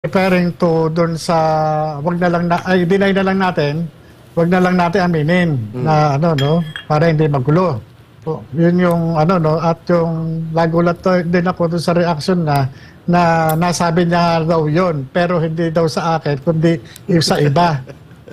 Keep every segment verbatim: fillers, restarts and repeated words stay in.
referring to doon sa wag na lang na ay deny na lang natin, wag na lang natin aminin mm. na ano no para hindi magulo. So, yun yung ano no at yung nagulat din ako doon sa reaction na na nasabi niya daw yun pero hindi daw sa akin kundi yung sa iba.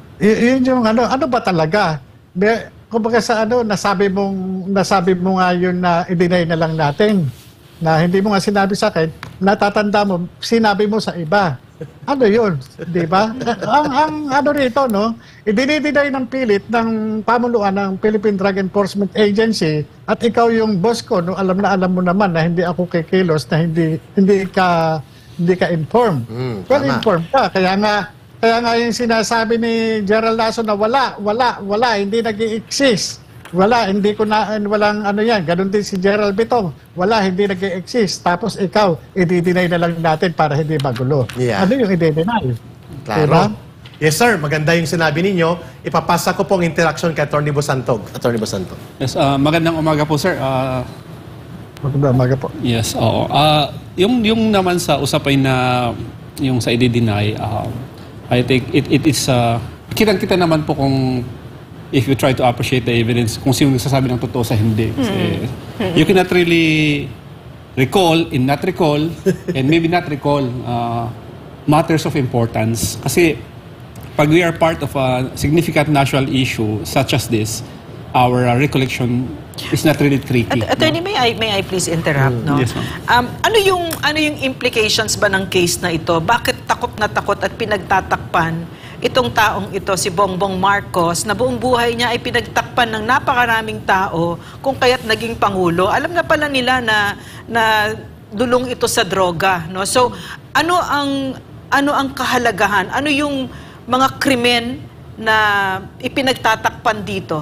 Y- yun yung ano ano ba talaga? Be, kumbaga sa ano nasabi mong nasabi mo nga yun na i-deny na lang natin. Na hindi mo nga sinabi sa akin, natatanda mo, sinabi mo sa iba. Ano yun? Di ba? ang, ang ano rito, no? Idinidinay ng pilit ng pamunuan ng Philippine Drug Enforcement Agency at ikaw yung boss ko, no? Alam na alam mo naman na hindi ako kikilos, na hindi hindi ka hindi ka informed. Mm, well, informed ka. Kaya nga, kaya nga yung sinasabi ni Gerald Lasso na wala, wala, wala, hindi nag-i-exist. Wala, hindi ko na, walang ano yan. Ganon din si Gerald Bitong. Wala, hindi nag-exist. Tapos ikaw, i-deny na lang natin para hindi magulo. Yeah. Ano yung i-deny? Claro. Diba? Yes, sir. Maganda yung sinabi ninyo. Ipapasa ko pong interaction kay Atty. Bosantog. Atty. Bosantog. Yes, uh, magandang umaga po, sir. Uh, magandang umaga po. Yes, oo. Uh, yung, yung naman sa usapay na yung sa i-deny, uh, I think it, it is, uh, kitang-kita naman po kung if you try to appreciate the evidence, kung sino nagsasabi ng totoo sa hindi. Kasi mm-hmm. you cannot really recall, and not recall, and maybe not recall uh, matters of importance. Kasi pag we are part of a significant national issue such as this, our uh, recollection is not really tricky. At, attorney, no? may I may I please interrupt, mm. no? Yes, um, ano yung ano yung implications ba ng case na ito? Bakit takot na takot at pinagtatakpan itong taong ito, si Bongbong Marcos, na buong buhay niya ay pinagtakpan ng napakaraming tao kung kaya't naging Pangulo. Alam na pala nila na, na dulong ito sa droga. No? So, ano ang, ano ang kahalagahan? Ano yung mga krimen na ipinagtatakpan dito?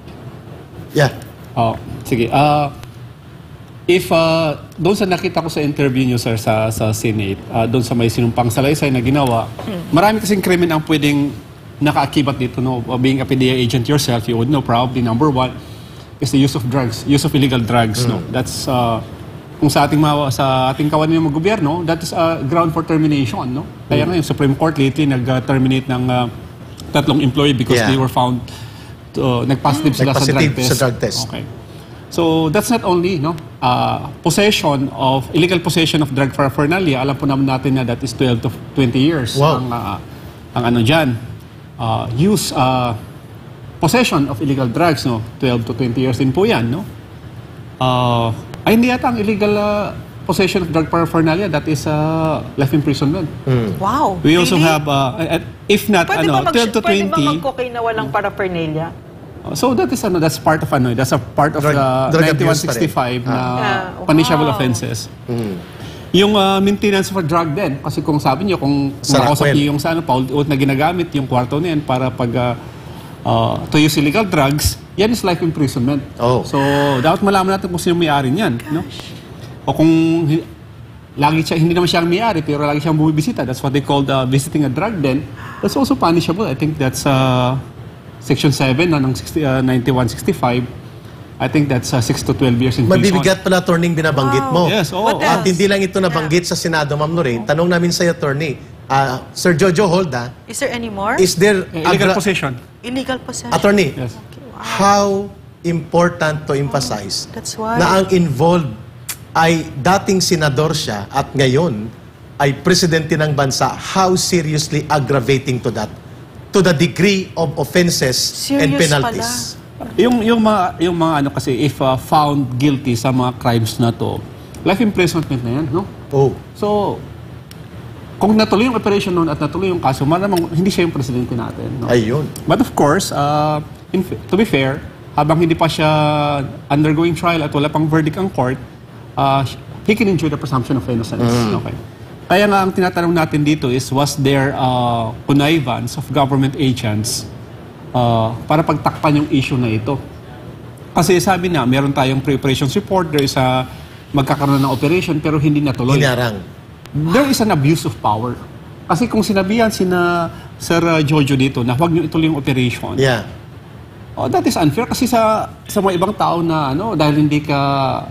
Yeah. Oh, sige. Uh, if, uh, doon sa nakita ko sa interview niyo, sir, sa, sa Senate, uh, doon sa may sinumpang salaysay na ginawa, hmm. marami kasing krimen ang pwedeng nakaakibat dito, no? Being a P D E A agent yourself, you would know probably number one is the use of drugs, use of illegal drugs, hmm. no? That's, uh, kung sa ating, sa ating kawan ng mga gobyerno, that is a ground for termination, no? Kaya hmm. nga yung Supreme Court lately nag-terminate ng uh, tatlong employee because yeah. they were found, to, uh, nag-positive hmm. sila nag sa drug test. Sa drug test. Okay. So that's not only no uh, possession of illegal possession of drug paraphernalia. Alam po naman natin na that is twelve to twenty years. Wow. Ang, uh, ang ano dyan. Uh, use, uh, possession of illegal drugs, no? twelve to twenty years din po yan, no? Uh, ay, hindi yata ang illegal uh, possession of drug paraphernalia. That is uh, life imprisonment. Mm. Wow. We also really? have, uh, if not, pwede ano, twelve to twenty. Pwede ba mag-cocaine na walang paraphernalia? So that is ano, that's part of ano, that's a part of drug, the drug ninety-one sixty-five ah. na yeah. punishable wow. offenses. Mm. Yung uh, maintenance of a drug din, kasi kung sabi niyo kung makausap niyo yung sa ano, paulit na ginagamit yung kwarto niyan para pag uh, uh, to use illegal drugs, yan is life imprisonment. Oh. So dapat malaman natin kung sino may-ari niyan, no? O kung lagi siya, hindi naman siya ang may-ari pero lagi siyang bumibisita, that's what they call uh, visiting a drug den. That's also punishable. I think that's uh, Section seven no, ng ninety-one sixty-five, I think that's uh, six to twelve years in prison. Mabibigat pala, attorney, binabanggit wow. mo. Yes, oh, What At else? hindi lang ito nabanggit yeah. sa Senado, Ma'am Lorraine. Tanong namin sa attorney, uh, Sir Jojo Holda, is there any more? is there... Illegal possession. Illegal possession. Attorney, yes. Okay, wow. how important to emphasize That's why. na ang involved ay dating senador siya at ngayon ay presidente ng bansa, how seriously aggravating to that? To the degree of offenses Serious and penalties. Pala. Yung yung mga yung mga ano kasi if uh, found guilty sa mga crimes na to, life imprisonment na yan, no? Oh. So kung natuloy yung operation noon at natuloy yung kaso, malamang hindi siya yung presidente natin, no? Ayun. But of course, uh, in, to be fair, habang hindi pa siya undergoing trial at wala pang verdict ang court, uh, he can enjoy the presumption of innocence. Mm. Okay. Kaya nga ang tinatanong natin dito is, was there uh, connivance of government agents uh, para pagtakpan yung issue na ito? Kasi sabi na, meron tayong pre-operations report, there is a magkakaroon ng operation pero hindi natuloy. Hinarang. There is an abuse of power. Kasi kung sinabihan sina Sir Jojo dito na huwag niyo ituloy yung operation, yeah. oh, that is unfair kasi sa sa mga ibang tao na ano dahil hindi ka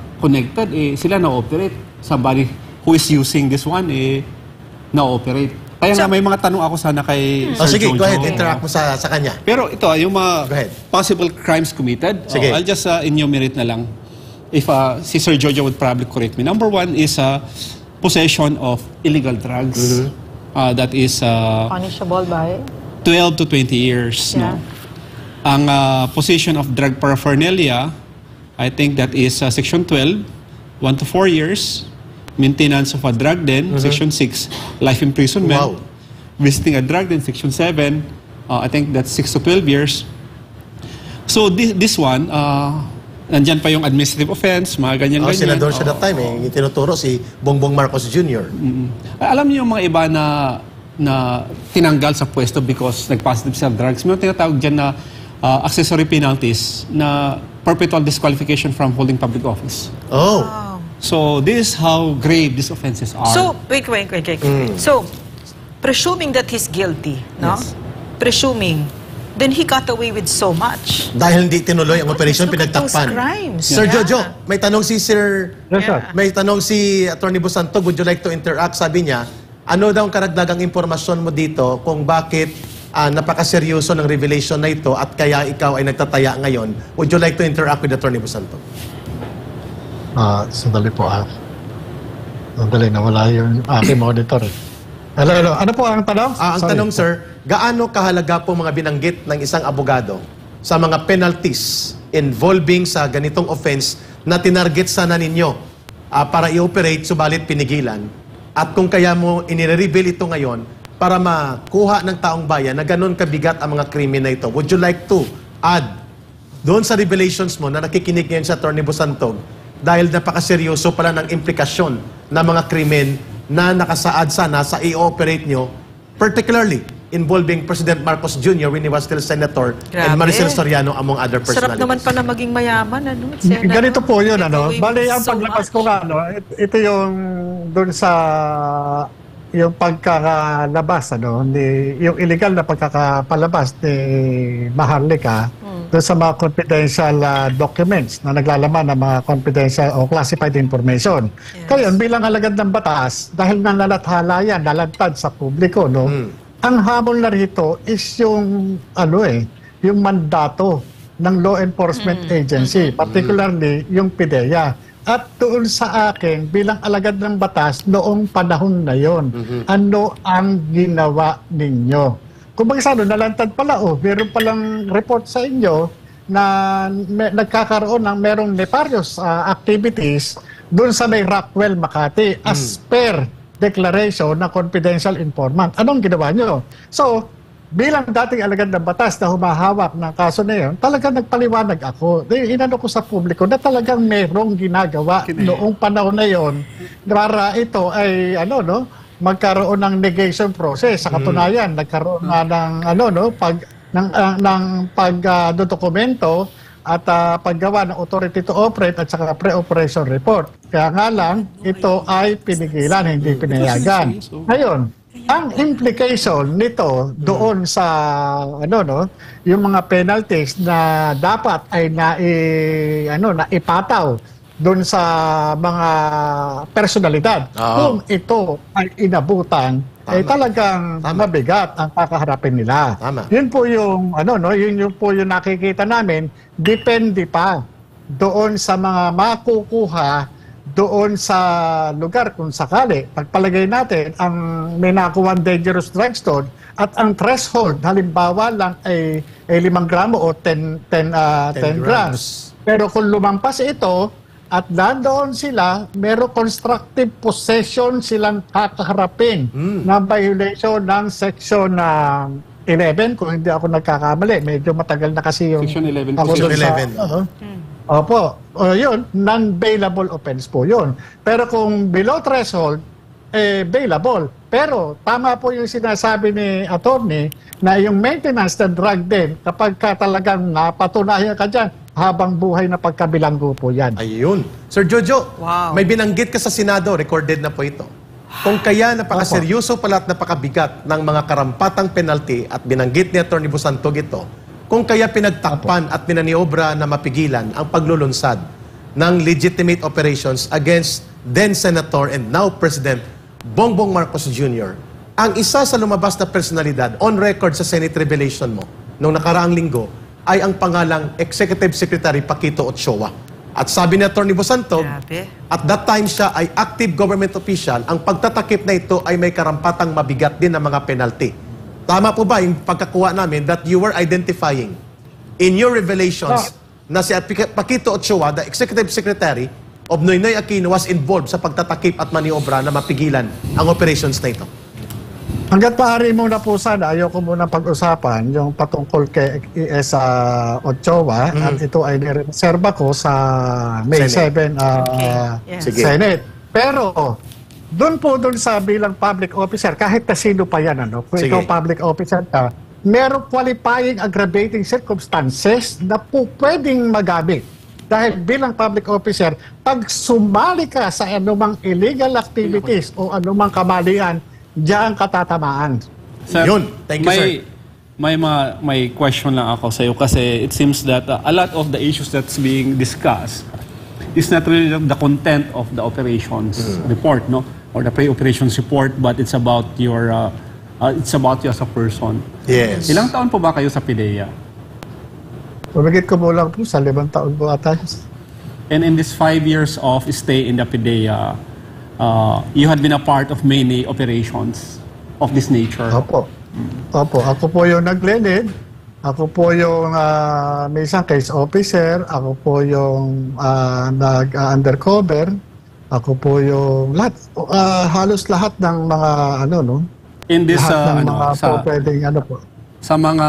connected, eh, sila na-operate. Somebody who is using this one, eh, na-operate. Kaya nga So- may mga tanong ako sana kay Oh, Sir sige, Jojo. go ahead. Interact mo sa, sa kanya. Pero ito, ah, yung mga Go ahead. possible crimes committed, Sige. oh, I'll just uh, enumerate na lang. If uh, si Sir Jojo would probably correct me. Number one is uh, possession of illegal drugs. Mm-hmm. Uh, that is uh, Punishable by? twelve to twenty years. Yeah. No? Ang uh, possession of drug paraphernalia, I think that is uh, Section twelve, one to four years. Maintenance of a drug den, Section six, life imprisonment. Wow. Visiting a drug den, Section seven, uh, I think that's six to twelve years. So this, this one, uh, nandyan pa yung administrative offense, mga Oh, ganyan-ganyan. senador siya Oo. that time, eh. Tinuturo si Bongbong Marcos Junior Ay, alam niyo yung mga iba na na tinanggal sa pwesto because nag-positive sa drugs. May tinatawag dyan na uh, accessory penalties na perpetual disqualification from holding public office. Oh. So this is how grave these offenses are. So, wait, wait, wait, wait. wait. So, presuming that he's guilty, no? Yes. Presuming, then he got away with so much. Dahil hindi tinuloy ang operation, Look at those pinagtakpan. crimes. Sir Yeah. Jojo, may tanong si Sir... Yes, sir. Yeah. May tanong si Attorney Busantog, would you like to interact? Sabi niya, ano daw ang karagdagang impormasyon mo dito kung bakit ah, napakaseryoso ng revelation na ito at kaya ikaw ay nagtataya ngayon? Would you like to interact with Attorney Busantog? Ah, sandali po ah. Sandali, nawala yung aking monitor eh. Hello, hello. Ano po ang tanong? Ah, ang Sorry. tanong, sir, gaano kahalaga po mga binanggit ng isang abogado sa mga penalties involving sa ganitong offense na tinarget sana ninyo ah, para i-operate subalit pinigilan? At kung kaya mo inire-reveal ito ngayon para makuha ng taong bayan na ganun kabigat ang mga krimen na ito, would you like to add doon sa revelations mo na nakikinig ngayon sa Attorney Busantog dahil napakaseryoso pala ng implikasyon ng mga krimen na nakasaad sana sa i-operate nyo, particularly involving President Marcos Junior when he was still Senator and Grabe. Maricel Soriano among other Sarap personalities. naman pala maging mayaman, ano? Sen, Ganito ano? po yun, Get ano? away Bali, with ang so paglabas much. ko nga, ano, it- ito yung doon sa yung pagkakalabas, ano, ni, yung illegal na pagkakapalabas ni Maharlika doon sa mga confidential ah, documents na naglalaman ng mga confidential o classified information. Yes. Kaya bilang alagad ng batas, dahil nalalathala yan, nalantad sa publiko, no, ang hamon na rito is yung, ano eh, yung mandato ng law enforcement agency, particularly yung PIDEA. At doon sa akin, bilang alagad ng batas, noong panahon na yon, ano ang ginawa ninyo? Kung bakit ano, nalantad pala, oh, meron palang report sa inyo na may, nagkakaroon ng merong nefarious ah, activities doon sa may Rockwell, Makati, as per declaration ng confidential informant. Anong ginawa nyo? So, bilang dating alagad ng batas na humahawak ng kaso na yun, talagang nagpaliwanag ako. Di, inano ko sa publiko na talagang merong ginagawa noong panahon na yon para ito ay ano no magkaroon ng negation process. Sa katunayan, nagkaroon nga ng ano no pag ng ah, ng pag ah, dokumento at ah, paggawa ng authority to operate at saka pre-operation report. Kaya nga lang, ito ay pinigilan, hindi pinayagan. Ngayon, ang implication nito doon sa ano no, yung mga penalties na dapat ay na ano na ipataw doon sa mga personalidad. Oo. Kung ito ay inabutan, ay talagang Tama. mabigat ang kakaharapin nila. Tama. Yun po yung ano no, yun yung po yung nakikita namin, depende pa doon sa mga makukuha doon sa lugar kung sakali. Pagpalagay natin ang may nakuha dangerous drugs doon at ang threshold halimbawa lang ay, ay limang gramo o ten, ten, ah, ten ten grams. Pero kung lumampas ito at nandoon sila, meron constructive possession silang kakaharapin na violation ng section na eleven, kung hindi ako nagkakamali. Medyo matagal na kasi yung... Section eleven. ako Section doon sa- eleven. Oo. Opo. O yun, non-bailable offense po yun. Pero kung below threshold, eh, bailable. Pero tama po yung sinasabi ni attorney na yung maintenance ng drug din, kapag ka talagang napatunayan ka dyan, habang buhay na pagkabilanggo po yan. Ayun. Sir Jojo, Wow. may binanggit ka sa Senado, recorded na po ito. Kung kaya napakaseryoso pala at napakabigat ng mga karampatang penalty at binanggit ni Atty. Busantog ito, kung kaya pinagtakpan at pinaniobra na mapigilan ang paglulunsad ng legitimate operations against then Senator and now President Bongbong Marcos Junior, ang isa sa lumabas na personalidad on record sa Senate revelation mo nung nakaraang linggo ay ang pangalang Executive Secretary Paquito Ochoa. At sabi ni Atty. Bosantog, Grabe. at that time siya ay active government official, ang pagtatakip na ito ay may karampatang mabigat din na mga penalty. Tama po ba yung pagkakuha namin that you were identifying in your revelations na si Paquito Ochoa, the Executive Secretary of Noynoy Aquino, was involved sa pagtatakip at maniobra na mapigilan ang operations na ito? Hanggat maaari muna po sana, ayoko muna pag-usapan yung patungkol kay E S uh, Ochoa Mhm. at ito ay nireserba ko sa May Senate. seventh uh, Okay. Yeah. Sige. Senate. Pero, doon po doon sa bilang public officer, kahit na sino pa yan, ano, kung Sige. ikaw public officer ka, merong qualifying aggravating circumstances na po pwedeng magamit. Dahil bilang public officer, pag sumali ka sa anumang illegal activities o anumang kamalian, diyan katatamaan. Sir, Yun. Thank you, may, sir. May, ma, may question lang ako sa iyo kasi it seems that uh, a lot of the issues that's being discussed is not really the content of the operations report, no? Or the pre-operations report, but it's about your, uh, uh, it's about you as a person. Yes. Ilang taon po ba kayo sa PIDEA? Pumigit ko mo lang po sa limang taon po ata. And in this five years of stay in the PIDEA, uh, you had been a part of many operations of this nature. Opo. Opo. Ako po yung nag-lead. Ako po yung uh, may isang case officer. Ako po yung uh, nag-undercover. Ako po yung lahat. Uh, halos lahat ng mga ano, no? In this, lahat uh, ng ano, mga sa, po pwedeng ano po. sa mga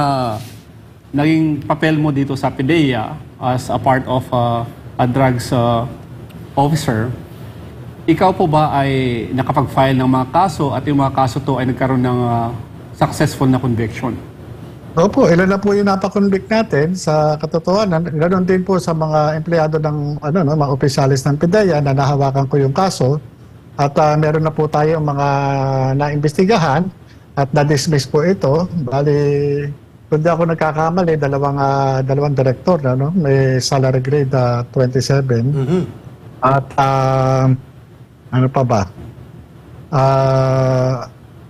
naging papel mo dito sa PIDEA as a part of uh, a drugs uh, officer, ikaw po ba ay nakapag-file ng mga kaso at yung mga kaso to ay nagkaroon ng uh, successful na conviction? Opo, ilan na po yung napakonvict natin sa katotohanan. Ganon din po sa mga empleyado ng ano, no, mga opisyalis ng PIDEA na nahawakan ko yung kaso. At uh, meron na po tayo mga naimbestigahan at na-dismiss po ito. Bali, kung di ako nagkakamali, dalawang, uh, dalawang director na, no? May salary grade uh, twenty-seven. Mhm. At uh, ano pa ba? Uh,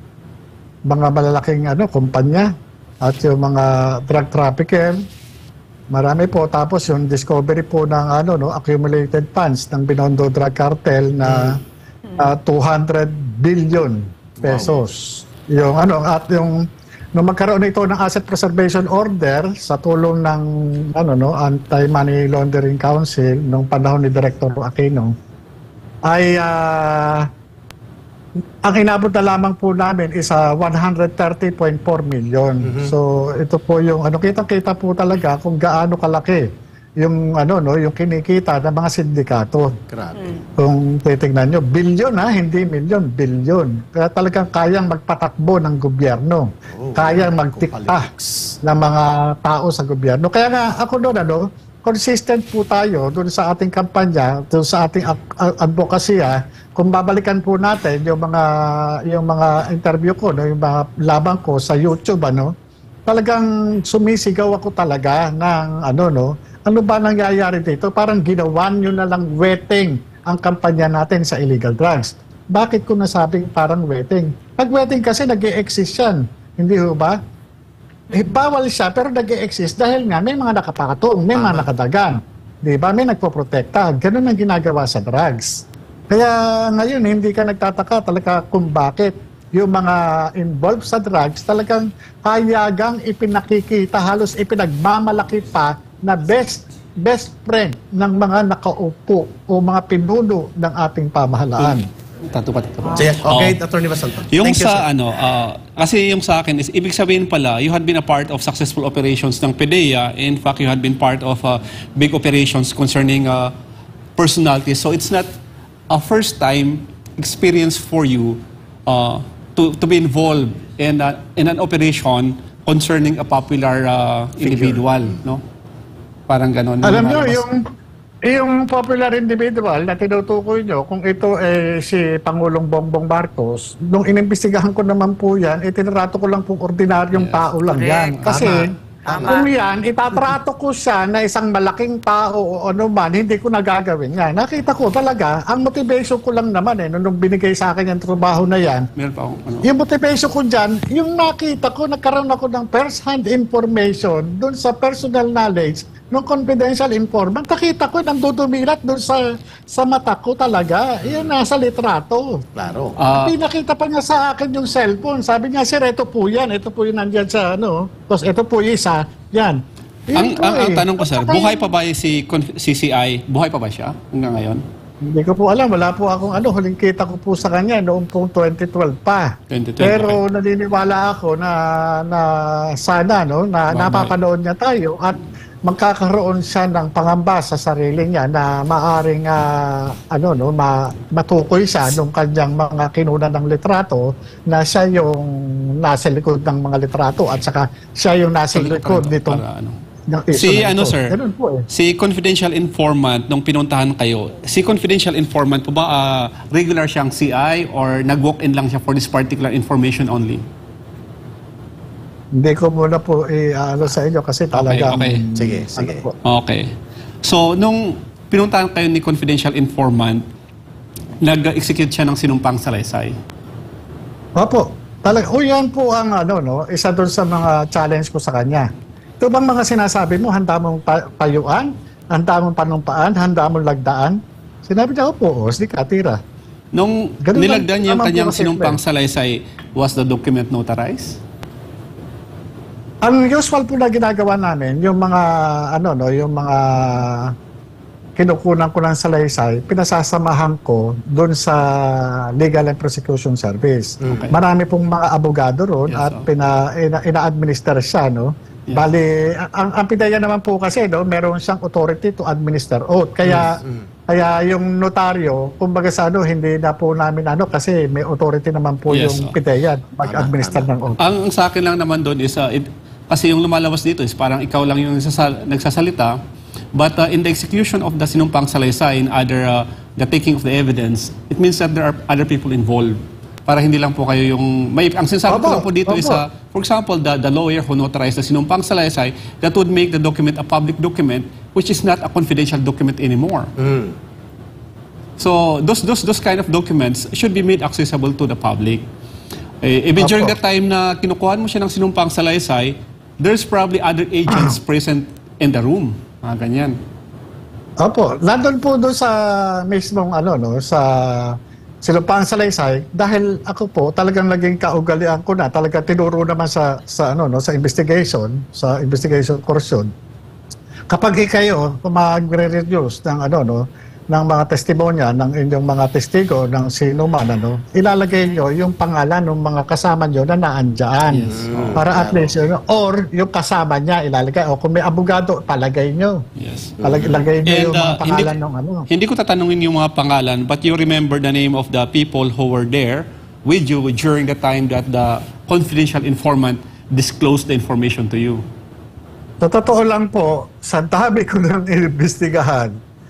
mga malalaking ano, kumpanya at yung mga drug trafficker. Marami po. Tapos yung discovery po ng ano, no, accumulated funds ng Binondo Drug Cartel na uh, two hundred billion pesos. Yung ano, at yung nung magkaroon ito ng asset preservation order sa tulong ng ano, no, Anti-Money Laundering Council nung panahon ni Director Aquino, ay uh, ang inabot na lamang po namin is uh, one hundred thirty point four million. Mhm. So ito po yung ano, kitang-kita po talaga kung gaano kalaki yung ano, no, yung kinikita ng mga sindikato. Grabe. Kung titingnan nyo, bilyon ha, hindi milyon, bilyon. Kaya talagang kayang magpatakbo ng gobyerno. Oh, kayang magtikta politics. ng mga tao sa gobyerno. Kaya nga ako doon, ano, consistent po tayo doon sa ating kampanya, doon sa ating advocacy. Kung babalikan po natin yung mga yung mga interview ko, no, yung mga labang ko sa YouTube, ano, talagang sumisigaw ako talaga ng ano, no, ano ba nangyayari dito? Parang ginawa nyo na lang wetting ang kampanya natin sa illegal drugs. Bakit ko nasabing parang wetting? Pag wetting kasi nag-e-exist yan. Hindi ho ba? Eh, bawal siya pero nag-e-exist dahil nga may mga nakapatong, may mga nakadagan. Di ba? May nagpoprotekta. Ganun ang ginagawa sa drugs. Kaya ngayon, hindi ka nagtataka talaga kung bakit yung mga involved sa drugs talagang hayagang ipinakikita, halos ipinagmamalaki pa na best best friend ng mga nakaupo o mga pinuno ng ating pamahalaan. Tatupad ito. Sige, okay, Oh. Attorney Basanto. Yung Thank you, sa sir. ano, ah, kasi yung sa akin is, ibig sabihin pala, you had been a part of successful operations ng PIDEA. In fact, you had been part of uh, big operations concerning uh, personalities. So it's not a first time experience for you uh, to, to be involved in, a, in an operation concerning a popular uh, individual, no? Parang ganon. Alam nyo, Lumalabas. yung, yung popular individual na tinutukoy nyo, kung ito eh, si Pangulong Bongbong Marcos, nung inimbestigahan ko naman po yan, itinrato ko lang pong ordinaryong Yes. tao lang Correct. yan. Kasi Tama. Kung yan, itatrato ko siya na isang malaking tao o ano man, hindi ko nagagawin yan. Nakita ko talaga, ang motivation ko lang naman eh, nung binigay sa akin yung trabaho na yan, Meron pa akong ano. yung motivation ko dyan, yung nakita ko, nagkaroon ako ng first-hand information dun sa personal knowledge ng confidential informant. Nakita ko, nandudumilat dun sa, sa mata ko talaga. Yun nasa litrato. Klaro. Ah, Pinakita pa niya sa akin yung cellphone. Sabi niya, sir, ito po yan. Ito po yung nandyan sa ano. Tapos ito po yung isa. Yan. Yun ang, po ang, ang eh. tanong ko, sir, At saka buhay pa ba yung si Con- C C I? Buhay pa ba siya hanggang ngayon? Hindi ko po alam. Wala po akong ano. Huling kita ko po sa kanya noong pong twenty twelve pa. twenty twelve, Pero naniniwala ako na, na sana no, na Mamay. napapanood niya tayo at magkakaroon siya ng pangamba sa sarili niya na maaring ah, ano no ma, matukoy siya nung kanyang mga kinunan ng litrato na siya yung nasa likod ng mga litrato at saka siya yung nasa likod nitong Para ano. ng issue Si na ano, ito. sir? Ganun po eh. Si confidential informant, nung pinuntahan kayo, si confidential informant po ba ah, regular siyang C I or nag-walk-in lang siya for this particular information only? Hindi ko muna po i-ano sa inyo kasi talaga okay. Sige, sige. po. Okay. So, nung pinuntahan kayo ni confidential informant, nag-execute siya ng sinumpang salaysay. Opo. Talaga, o yan po ang ano, no, isa doon sa mga challenge ko sa kanya. Ito bang mga sinasabi mo, handa mong pa- payuan, handa mong panumpaan, handa mong lagdaan? Sinabi niya, opo, o, sige ka, tira. Nung Ganun lang nilagdan niya yung naman po kanyang kasi, sinumpang Fred. salaysay, was the document notarized? Ang usual po na ginagawa namin, yung mga, ano, no, yung mga kinukunan ko ng salaysay, pinasasamahan ko doon sa Legal and Prosecution Service. Okay. Marami pong mga abogado roon Yes, at oh. pina, ina, ina-administer siya, no? Yes. Bali, ang, ang pidaya naman po kasi, no, meron siyang authority to administer oath. Kaya, kaya yung notaryo, kumbaga sa ano, hindi na po namin ano, kasi may authority naman po Yes, yung oh. pidaya mag-administer ng oath. Ang sa akin lang naman doon is, uh, it, kasi yung lumalabas dito is parang ikaw lang yung nagsasal- nagsasalita, but uh, in the execution of the sinumpang salaysay and other, uh, the taking of the evidence, it means that there are other people involved. Para hindi lang po kayo yung... May, ang sinasabi ko Opo, lang po dito is, opo. uh, for example, the, the lawyer who notarized the sinumpang salaysay, that would make the document a public document, which is not a confidential document anymore. Mm. So those those those kind of documents should be made accessible to the public. Eh, even Opo. during the time na kinukuhaan mo siya ng sinumpang salaysay, there's probably other agents present in the room. Mga ganyan. Opo, nandun po doon sa mismong ano no, sa Sinumpang Salaysay dahil ako po talagang naging kaugalian ko na, talagang tinuro naman sa sa ano no, sa investigation, sa investigation portion. Kapag kayo magre-reduce ng ano no, ng mga testimonya ng inyong mga testigo ng sino man ano, ilalagay nyo yung pangalan ng mga kasama nyo na naandyan. Yes. Para at least yun, or yung kasama niya ilalagay, o kung may abogado, palagay nyo. Yes. Palag- Ilagay niyo And, yung mga uh, pangalan hindi- ng ano. Hindi ko tatanungin yung mga pangalan, but you remember the name of the people who were there with you during the time that the confidential informant disclosed the information to you. Sa totoo lang po, sa dami ko nang inimbestigahan,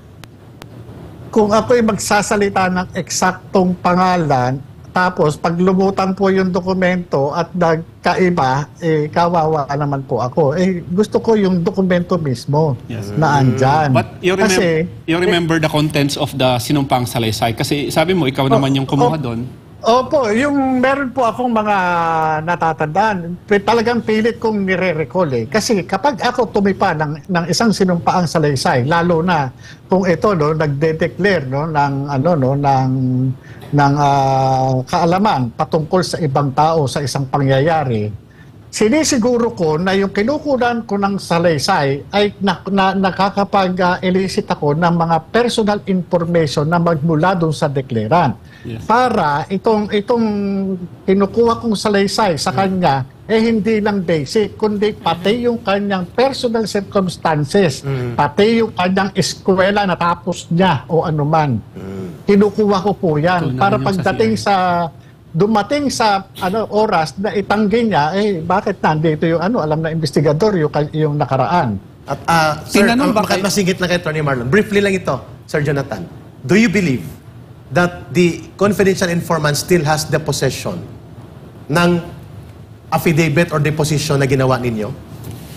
kung ako'y magsasalita ng eksaktong pangalan, tapos pag lumutang po yung dokumento at nagkaiba, eh, kawawa naman po ako. Eh, gusto ko yung dokumento mismo Yes. na andyan. But you remember, Kasi, you remember the contents of the sinumpang salaysay? Kasi sabi mo, ikaw naman yung kumuha oh, doon. Opo, yung meron po akong mga natatandaan, pi- talagang pilit kong nire-recall eh. Kasi kapag ako tumipa ng, ng isang sinumpaang salaysay, lalo na kung ito no, nagde-declare no, ng, ano, no, ng, ng ah, kaalaman patungkol sa ibang tao sa isang pangyayari, sinisiguro ko na yung kinukunan ko ng salaysay ay na, na, nakakapag-elicit ako ng mga personal information na magmula doon sa deklarant. Yes. Para itong itong kinukuha kong salaysay sa kanya eh hindi lang basic kundi pati yung kanyang personal circumstances, pati yung kanyang eskwela na tapos niya o anuman. Kinukuha ko po yan Tunan para yung sa pagdating C I. sa dumating sa ano oras na itanggi niya, eh bakit nandito yung ano, alam na investigador yung, yung nakaraan. At ah, sir, Tinanong uh, ba kayo- masingit lang kay Attorney Marlon. Briefly lang ito, Sir Jonathan. Do you believe that the confidential informant still has the possession ng affidavit or deposition na ginawa ninyo?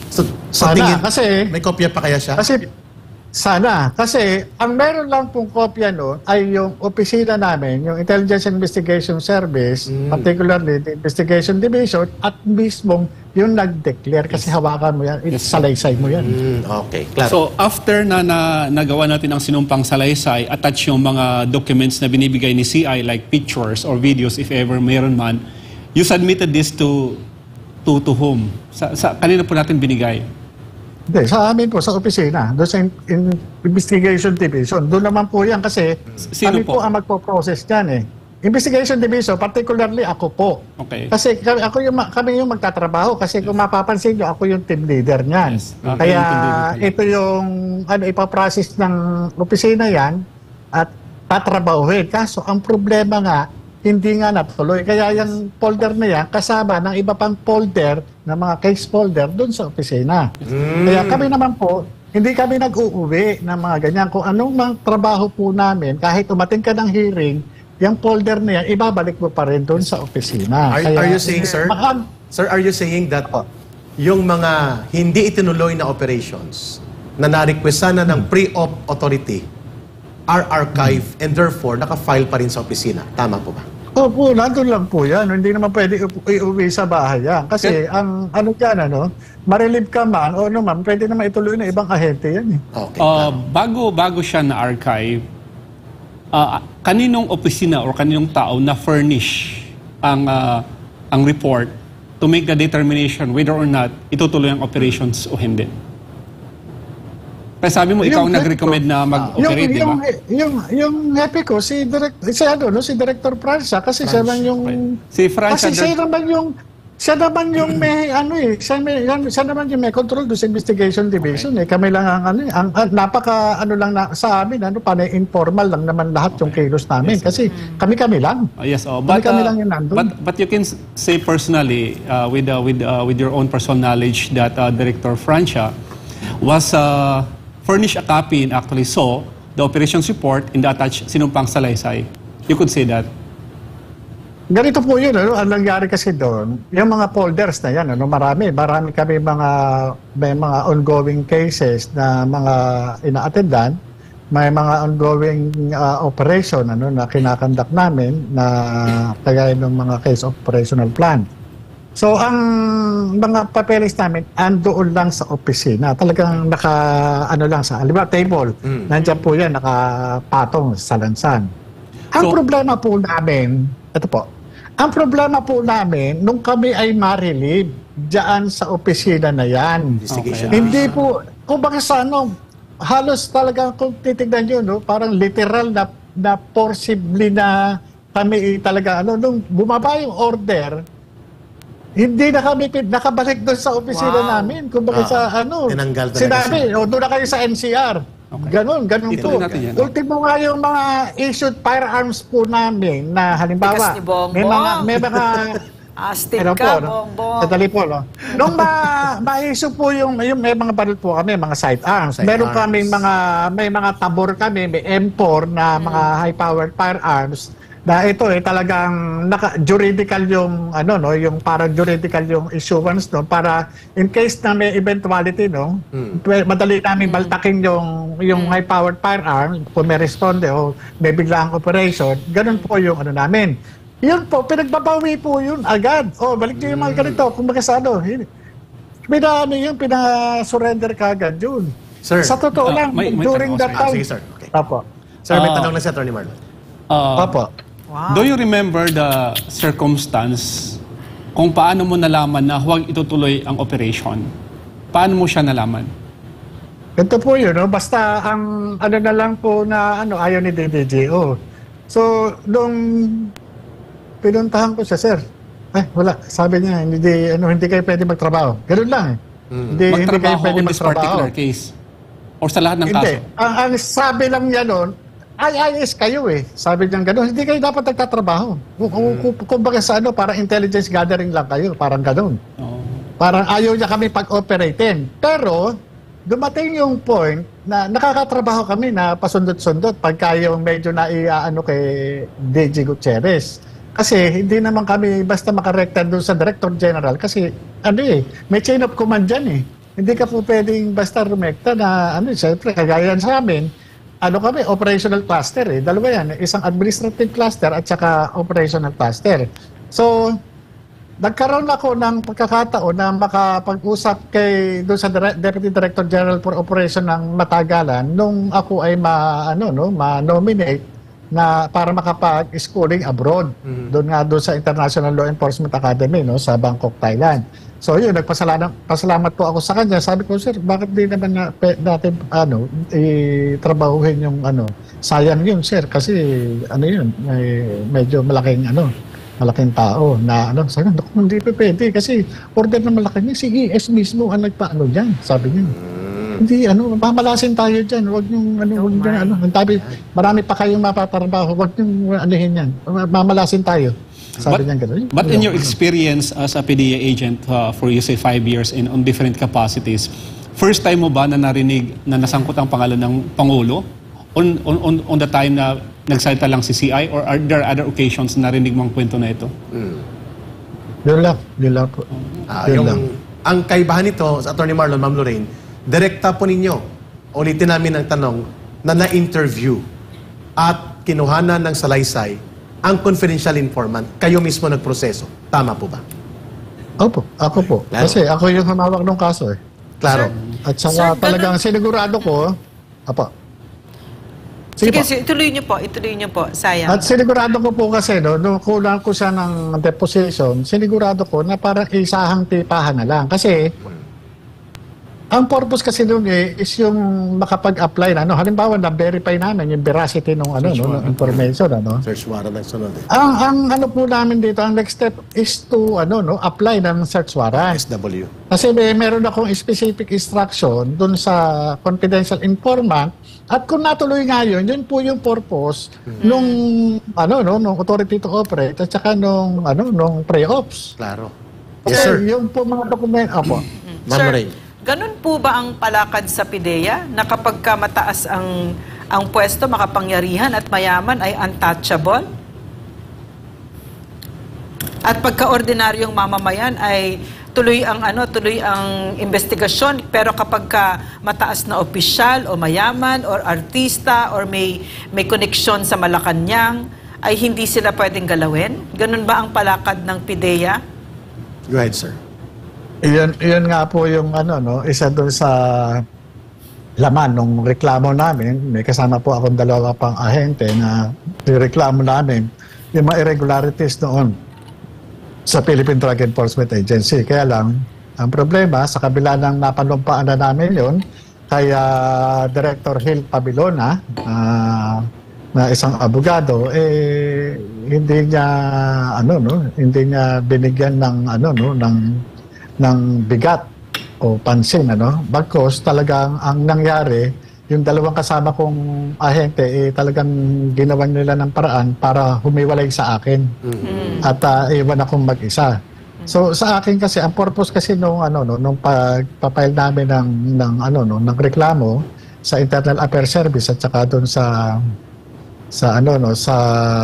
So, sa Sana, tingin, kasi- may kopya pa kaya siya? Kasi sana. Kasi ang meron lang pong kopya noon ay yung opisina namin, yung Intelligence Investigation Service, Mm. particularly the Investigation Division, at mismong yung nag-declare kasi hawakan mo yan, Yes, salaysay mo yan. Mm, okay, klaro. So after na, na nagawa natin ang sinumpang salaysay, attach yung mga documents na binibigay ni C I like pictures or videos if ever mayroon man, you submitted this to to to whom? Sa, sa kanina po natin binigay. Hindi, sa amin po, sa opisina, doon sa in, in- Investigation Division. Doon naman po yan kasi Sino kami po? po ang magpo-process yan eh. Investigation Division, particularly ako po. Okay. Kasi kami, ako yung, ma- kami yung magtatrabaho kasi kung mapapansin nyo, ako yung team leader niyan. Yes. Okay, Kaya yung team leader kayo. ito yung ano, ipaprocess ng opisina yan at tatrabahuhin. Kaso ang problema nga, hindi nga natuloy. Kaya yung folder na yan, kasama ng iba pang folder, ng mga case folder, doon sa opisina. Kaya kami naman po, hindi kami nag-uuwi ng mga ganyan. Kung anong mga trabaho po namin, kahit umating ka ng hearing, yung folder na yan, ibabalik mo pa rin doon sa opisina. Are, are you saying, sir? Maka- Sir, are you saying that Opo. yung mga hindi itinuloy na operations na na-request sana ng pre-op authority are archived and therefore naka-file pa rin sa opisina? Tama po ba? Opo, nandun lang po yan. Hindi naman pwede u- iuwi sa bahay yan. Kasi ang ano dyan, ano, marilib ka man o ano man, pwede naman ituloy na ibang ahente yan eh. Okay. Uh, klaro. bago bago siya na archive, uh, kaninong opisina or kaninong tao na furnish ang uh, ang report to make the determination whether or not itutuloy ang operations o hindi? Kasi sabi mo, ikaw ang Yung- nag-recommend na Yung, mag-operate, di ba? yung, yung, yung happy ko, si, direct, si, ano, no, si Director Francia, kasi siya lang yung... Si Francia, kasi siya naman yung... Siya naman yung may, ano eh, siya, may, yan- siya naman yung may control doon sa Investigation Division eh. Kami lang ang, ano eh, ang, ang napaka, ano lang na, sa amin, ano, panay informal lang naman lahat yung kilos namin. Kasi kami-kami lang. Oh, yes, oh. Kami But, kami uh, lang yung nandun. but but you can s- say personally uh, with uh, with uh, with your own personal knowledge that uh, Director Francia was uh, furnished a copy and actually saw the operations report in the attached sinumpang salaysay. You could say that. Ganito po yun, ano, ang nangyari kasi doon, yung mga folders na yan, ano, marami, marami kami mga, may mga ongoing cases na mga ina-attendan, may mga ongoing uh, operation ano, na kinakandak namin na kagaya ng mga case operational plan. So, ang mga papeles namin, andoon lang sa opisina. Talagang naka, ano lang sa, halimbawa, table. Mm. Nandiyan po yan, nakapatong sa lansan. Ang So- problema po namin, ito po, ang problema po namin, nung kami ay ma-relieve dyan sa opisina na yan, Investigation. Okay. hindi po, kung baka sa ano, halos talaga kung titignan nyo, no, parang literal na, na forcibly na kami talaga, ano, nung bumaba yung order, hindi na kami pin- nakabalik doon sa opisina Wow. namin. Kung baka Ah, sa ano, tinanggal talaga sinabi, o doon na kayo sa N C R. Okay. Ganon, ganon Ituloy po. natin yan. Ultimo nga yung mga issued firearms po namin na halimbawa, Tikas ni Bongbong. may mga, may mga Astig ano ka, po, no? Bongbong. Sadali po, no? Nung ma, ma-issue po yung, yung, may mga baril po kami, mga sidearms. Sidearms. Meron kami mga, may mga tabor kami, may M four na mga high-powered firearms na ito eh talagang naka, juridical yung ano no yung parang juridical yung issuance no para in case na may eventuality no Mm. pwe- madali namin baltakin yung yung high powered firearm kung may responde o may biglaang operation ganun po yung ano namin yun po pinagbabawi po yun agad oh balik niyo yung mga ganito kung sa ano pina ano yun pina-surrender ka agad yun Sir. sa totoo Ah, lang may- may during tanong, that Ah, time sige, sir. Okay. Opo. Sir, may Ah. tanong na si Attorney Marlon. Uh, Opo. Wow. Do you remember the circumstance kung paano mo nalaman na huwag itutuloy ang operation? Paano mo siya nalaman? Ganito po yun, no? Basta ang ano na lang po na ano, ayaw ni D D G O. So, nung pinuntahan ko siya, sir, eh, wala. Sabi niya, hindi, ano, hindi kayo pwede magtrabaho. Ganun lang eh. Mm. Hindi, hindi kayo Magtrabaho pwede on this magtrabaho. particular case? Or sa lahat ng Hindi. kaso? Ang, ang sabi lang niya noon, I I S kayo eh. Sabi niya gano'n, hindi kayo dapat nagtatrabaho. Kung, kung, kung, kumbaga sa ano, parang intelligence gathering lang kayo, parang gano'n. Oh. Parang ayaw niya kami pag-operatein. Pero, dumating yung point na nakakatrabaho kami na pasundot-sundot pagka yung medyo naiaano kay D J Gutierrez. Kasi hindi naman kami basta makarekta doon sa Director General kasi ano eh, may chain of command dyan eh. hindi ka po pwedeng basta rumekta na, ano, siyempre, kagaya yan sa amin, ano kami, operational cluster eh. Dalawa yan, isang administrative cluster at saka operational cluster. So, nagkaroon ako ng pagkakataon na makapag-usap kay doon sa Dire- Deputy Director General for Operation ng matagalan nung ako ay ma ano no ma-nominate na para makapag-schooling abroad. Doon nga doon sa International Law Enforcement Academy no sa Bangkok, Thailand. So yun, nagpasalamat pasalamat po ako sa kanya. Sabi ko, sir, bakit di naman na, pe, natin ano i-trabahuhin yung ano? Sayang yun, sir, kasi ano yun, may, medyo malaking ano malaking tao na ano, sabi ko, hindi pa pwede kasi order na malaki niya, si E S mismo ang nagpaano dyan, sabi niya. Hindi, ano, mamalasin tayo dyan, huwag niyong, ano, huwag niyong, ano, ang tabi, marami pa kayong mapatrabaho, huwag niyong anuhin yan, mamalasin tayo. Sabi But, niya gano'n. but in your experience as a P D E A agent uh, for you say five years in on different capacities, first time mo ba na narinig na nasangkot ang pangalan ng Pangulo? On, on, on, on the time na nagsalita lang si C I or are there other occasions na narinig mong kwento na ito? Yun lang, yun lang po. Ah, Yun yung, lang. ang kaibahan nito sa Attorney Marlon, Ma'am Lorraine, direkta po ninyo, ulitin namin ang tanong, na na-interview at kinuhanan ng salaysay ang confidential informant, kayo mismo nagproseso. Tama po ba? Opo, ako po. Claro. Kasi ako yung humawak ng kaso eh. Klaro. At Sir, saka ganun- talagang sinigurado ko, apa. Sige, Sige, po. sige, ituloy niyo po, ituloy niyo po, sayang. At sinigurado ko po kasi, no, nung kulang ko siya ng deposition, sinigurado ko na parang isahang tipahan na lang. Kasi, ang purpose kasi nung eh, is yung makapag-apply na, no, halimbawa na-verify namin yung veracity ng ano, no, ng information, ano. Search warrant ang sunod eh. Ang, ang ano po namin dito, ang next step is to, ano, no, apply ng search warrant. S W. Kasi may meron akong specific instruction dun sa confidential informant at kung natuloy nga yun, yun po yung purpose nung ano no nung authority to operate at saka nung ano nung pre-ops. Klaro. Kasi Yes, sir. yung po mga dokumento, apo. Ma'am Sir, Lorraine. ganun po ba ang palakad sa P D E A na kapag ka mataas ang ang pwesto, makapangyarihan at mayaman ay untouchable? At pagka-ordinaryong mamamayan ay tuloy ang ano, tuloy ang investigasyon, pero kapag ka mataas na opisyal o mayaman or artista or may may koneksyon sa Malacanang ay hindi sila pwedeng galawin? Ganun ba ang palakad ng P D E A? Go ahead, sir. Iyon, iyon nga po yung ano no, isa doon sa laman nung reklamo namin. May kasama po akong dalawa pang ahente na reklamo namin yung mga irregularities noon sa Philippine Drug Enforcement Agency. Kaya lang, ang problema, sa kabila ng napanumpaan na namin yun, kaya Director Hill Pabilona, uh, na isang abogado, eh, hindi niya, ano, no, hindi niya binigyan ng, ano, no, ng, ng bigat o pansin, ano. Bagkos, talagang ang nangyari, yung dalawang kasama kong ahente, eh, talagang ginawan nila ng paraan para humiwalay sa akin. Mm-hmm. At uh, iwan akong mag-isa. So sa akin kasi ang purpose kasi nung ano no nung pagpapile namin ng ng ano no ng reklamo sa Internal Affairs Service at saka doon sa sa ano no sa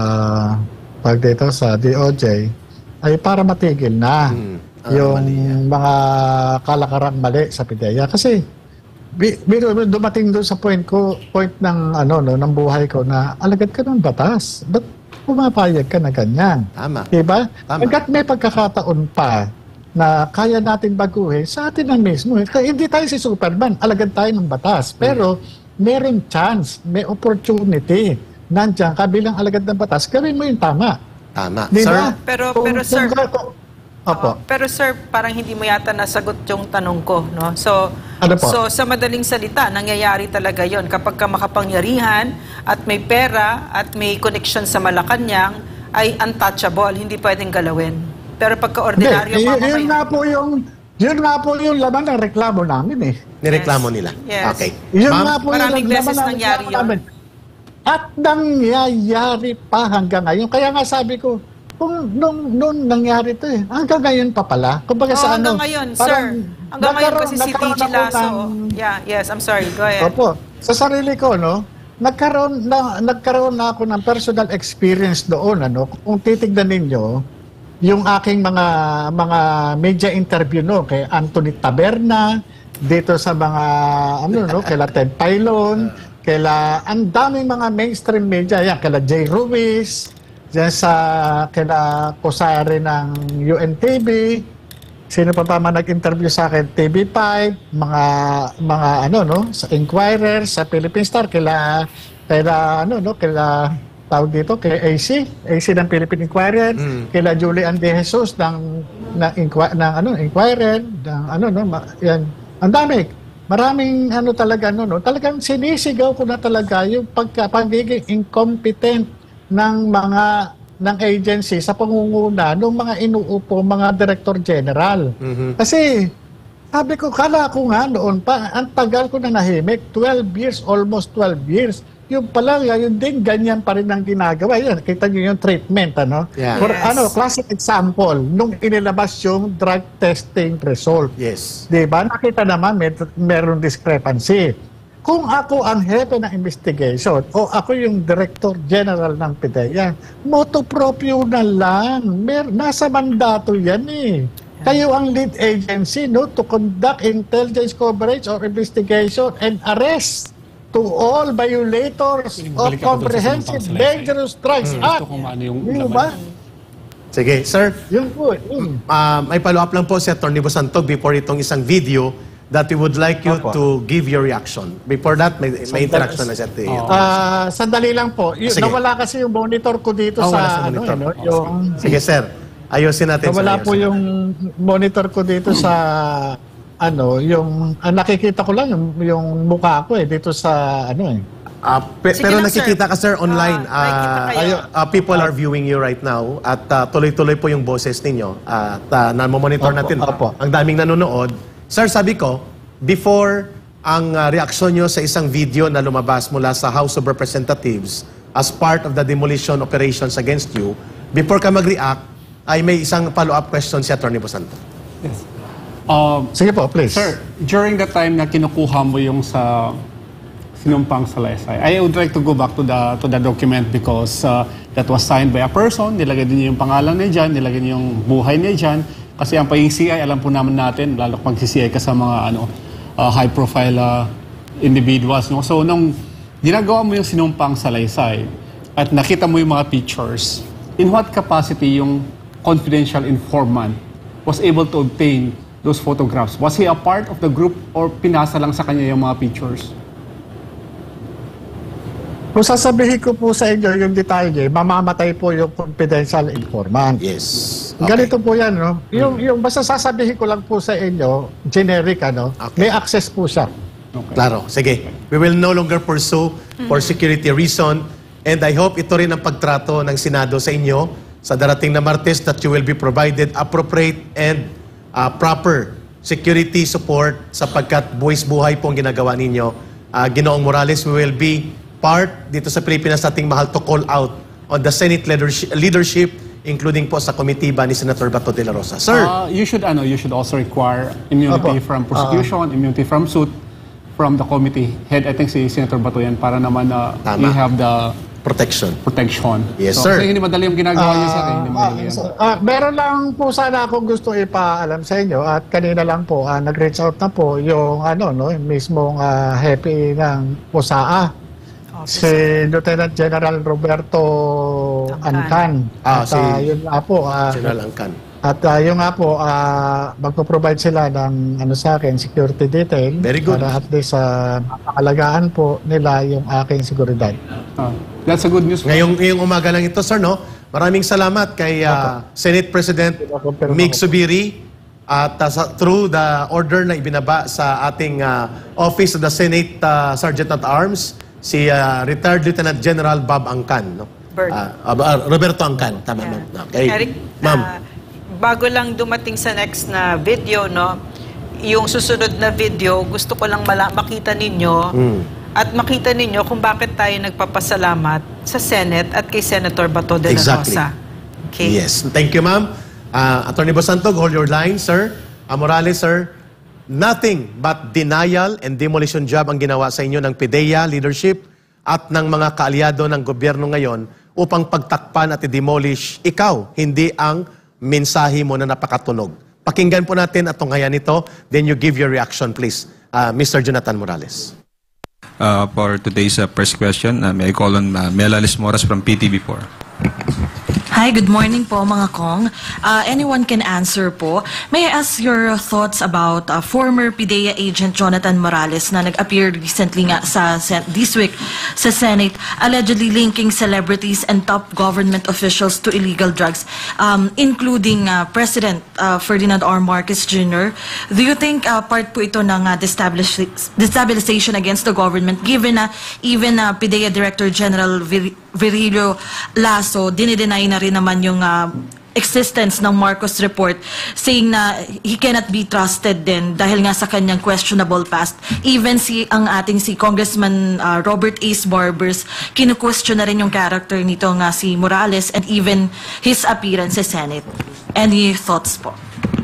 pag dito sa D O J ay para matigil na Mm. Ah, yung mali yan. mga kalakarang mali sa P D E A kasi bi- biro dumating doon sa point ko point ng ano no ng buhay ko na alagad ka ng batas. Ba't pumapayag ka na ganyan? Tama. Diba? Tama. Hanggat may pagkakataon pa na kaya natin baguhin, sa atin na mismo. Kaya hindi tayo si Superman, alagad tayo ng batas. Pero meron chance, may opportunity. Nandiyan ka bilang alagad ng batas, gawin mo yung tama. Tama. Di Sir, ba? Pero- Kung- pero, kung- sir- kung- Opo. Oo. Pero sir, parang hindi mo yata nasagot yung tanong ko, no? So, Ano po? so sa madaling salita, nangyayari talaga yon kapag ka makapangyarihan at may pera at may connection sa Malacanang ay untouchable, hindi pwedeng galawin. Pero pagka ordinaryo Hindi, y- yun mamamayan- nga po yung yun nga po yung laman ng reklamo namin eh. nireklamo nila. Yes. Okay. Yun Ma'am, nga po maraming yung beses laman ng nangyari reklamo yun. namin. At nangyayari pa hanggang ngayon. Kaya nga sabi ko, kung nung, nung nangyari to eh, hanggang ngayon pa pala. Kumbaga Oo, sa hanggang ano, ngayon, parang sir. Hanggang ngayon nagkaroon- kasi si D nagkaroon G ako Lasso. ng- Yeah, yes, I'm sorry. Go ahead. Opo. Sa sarili ko, no, nagkaroon na nagkaroon na ako ng personal experience doon, ano. Kung titignan ninyo, yung aking mga mga media interview no kay Anthony Taberna, dito sa mga, ano, no, kaila Ted Pailon, kaila, ang daming mga mainstream media, yan, kaila Jay Ruiz, dyan sa, kaila Kusari ng U N T V, sino pa pa man nag-interview sa akin, T V five, mga, mga, ano, no, sa Inquirer, sa Philippine Star, kaila, kaila, ano, no, kaila, tawag dito, kay A C, A C ng Philippine Inquirer, Mm. kila Julian De Jesus ng, ng, inqui- ng ano, Inquirer, ng, ano, no, ma- yan, ang dami. Maraming, ano talaga, ano, no, talagang sinisigaw ko na talaga yung pagka, pagiging incompetent ng mga, ng agency sa pangunguna ng mga inuupo, mga Director General. Mhm. Kasi, sabi ko, kala ko nga noon pa, ang tagal ko na nahimik, twelve years, almost twelve years. Yung pala, yun din, ganyan pa rin ang ginagawa. Yan, kita nyo yung treatment, ano? Yeah. For, Yes. ano, classic example, nung inilabas yung drug testing result. Yes. Di ba? Nakita naman, may, meron discrepancy. Kung ako ang hepe ng investigation o ako yung Director General ng PIDEA, motu proprio na lang. Mer nasa mandato yan eh. Kayo ang lead agency, no, to conduct intelligence coverage or investigation and arrest to all violators of Balik ako dun sa Comprehensive sinumpang Dangerous Drugs Gusto Act. ko maano yung Di laman. ba? Sige, sir. Yun po. Yun. Um, may follow-up lang po si Atty. Bosantog before itong isang video that we would like you Opo. to give your reaction. Before that, may, may interaction na siya. Oo. Ah, sandali lang po. Y- Sige. Nawala kasi yung monitor ko dito Oh, wala sa sa ano, monitor. ano, yung Sige, sir. Ayusin natin. sir. nawala po Ayusin. yung monitor ko dito sa ano, yung ah, nakikita ko lang yung, yung mukha ko eh dito sa ano eh. Ah, pe- Sige pero lang, nakikita sir. ka, sir, online. Ah, nakikita Ah, kayo. ayo- ah, people are viewing you right now at ah, tuloy-tuloy po yung boses ninyo at uh, namomonitor Opo, natin. opo. Ang daming nanonood. Sir, sabi ko, before ang ah, reaksyon nyo sa isang video na lumabas mula sa House of Representatives as part of the demolition operations against you, before ka mag-react, ay may isang follow-up question si Atty. Bosanto. Yes. Um, Sige po, please. Sir, during the time na kinukuha mo yung sa sinumpang salaysay, I would like to go back to the to the document because uh, that was signed by a person, nilagay din niya yung pangalan niya dyan, nilagay niya yung buhay niya dyan, kasi ang pagiging C I, alam po naman natin, lalo pag C I ka sa mga ano, uh, high-profile uh, individuals. No? So, nung ginagawa mo yung sinumpang salaysay at nakita mo yung mga pictures, in what capacity yung confidential informant was able to obtain those photographs? Was he a part of the group or pinasa lang sa kanya yung mga pictures? Kung sasabihin ko po sa inyo yung detalye, mamamatay po yung confidential informant. Yes. Ganito po yan, no? Yung, yung basta sasabihin ko lang po sa inyo, generic, ano? Okay. May access po siya. Okay. Klaro. Sige. We will no longer pursue for security reason. And I hope ito rin ang pagtrato ng Senado sa inyo sa darating na Martes that you will be provided appropriate and uh, proper security support sapagkat buwis buhay po ang ginagawa ninyo. Uh, Ginoong Morales, we will be part dito sa Pilipinas nating mahal to call out on the Senate leadership, leadership including po sa komitiba ni Senator Bato de la Rosa. Sir, Uh, you should ano, you should also require immunity Opo. from prosecution, immunity from suit from the committee head. I think si Senator Bato yan para naman uh, Tama. we have the protection. protection. Yes, so, sir. Kasi hindi madali yung ginagawa niyo, sir. eh. Hindi madali yan. Ah, meron lang po sana akong gusto ipaalam sa inyo at kanina lang po ah, nag-reach out na po yung ano no mismong ah, happy ng P U S A A si Lieutenant General Roberto Ancan. Ah, At si ah, yun nga po ah, General Angkan. at ah, yun nga po ah, magpo-provide sila ng ano sa akin security detail Very good. para at least sa mapakalagaan po nila yung aking seguridad. Ah, that's a good news. Ngayong, ngayong umaga lang ito, sir, no? Maraming salamat kay uh, Senate President Mig Subiri at uh, sa, through the order na ibinaba sa ating uh, Office of the Senate uh, Sergeant at Arms, si uh, retired Lieutenant General Bob Angcan, no? Bert. Uh, uh, Roberto Angcan, tama, ma'am. Okay. Eric, Ma'am. ah, bago lang dumating sa next na video, no, yung susunod na video, gusto ko lang mala- makita ninyo Mm. at makita ninyo kung bakit tayo nagpapasalamat sa Senate at kay Senator Bato de la Exactly. Rosa. Okay? Yes. Thank you, ma'am. Uh, Attorney Bosantog, hold your line, sir. Uh, Morales, sir. Nothing but denial and demolition job ang ginawa sa inyo ng PIDEA leadership at ng mga kaalyado ng gobyerno ngayon upang pagtakpan at i-demolish ikaw, hindi ang mensahe mo na napakatunog. Pakinggan po natin at tunghayan ito, then you give your reaction, please. Uh, Mister Jonathan Morales. Uh, for today's uh, first question, uh, may I call on uh, Melalis Moras from P T V four. Hi, good morning po mga Kong. Uh, anyone can answer po. May I ask your thoughts about uh, former P D E A agent Jonathan Morales na nag-appear recently nga sa sen- this week sa Senate, allegedly linking celebrities and top government officials to illegal drugs, um, including uh, President uh, Ferdinand R. Marcos Junior Do you think uh, part po ito ng uh, destabilis- destabilization against the government, given na uh, even uh, P D E A Director General Vir- Virilio Lasso dinideny na rin naman yung uh, existence ng Marcos report, saying na he cannot be trusted din dahil nga sa kanyang questionable past. Even si ang ating si Congressman uh, Robert Ace Barbers, kinu-question na rin yung character nito nga si Morales and even his appearance sa Senate. Any thoughts po?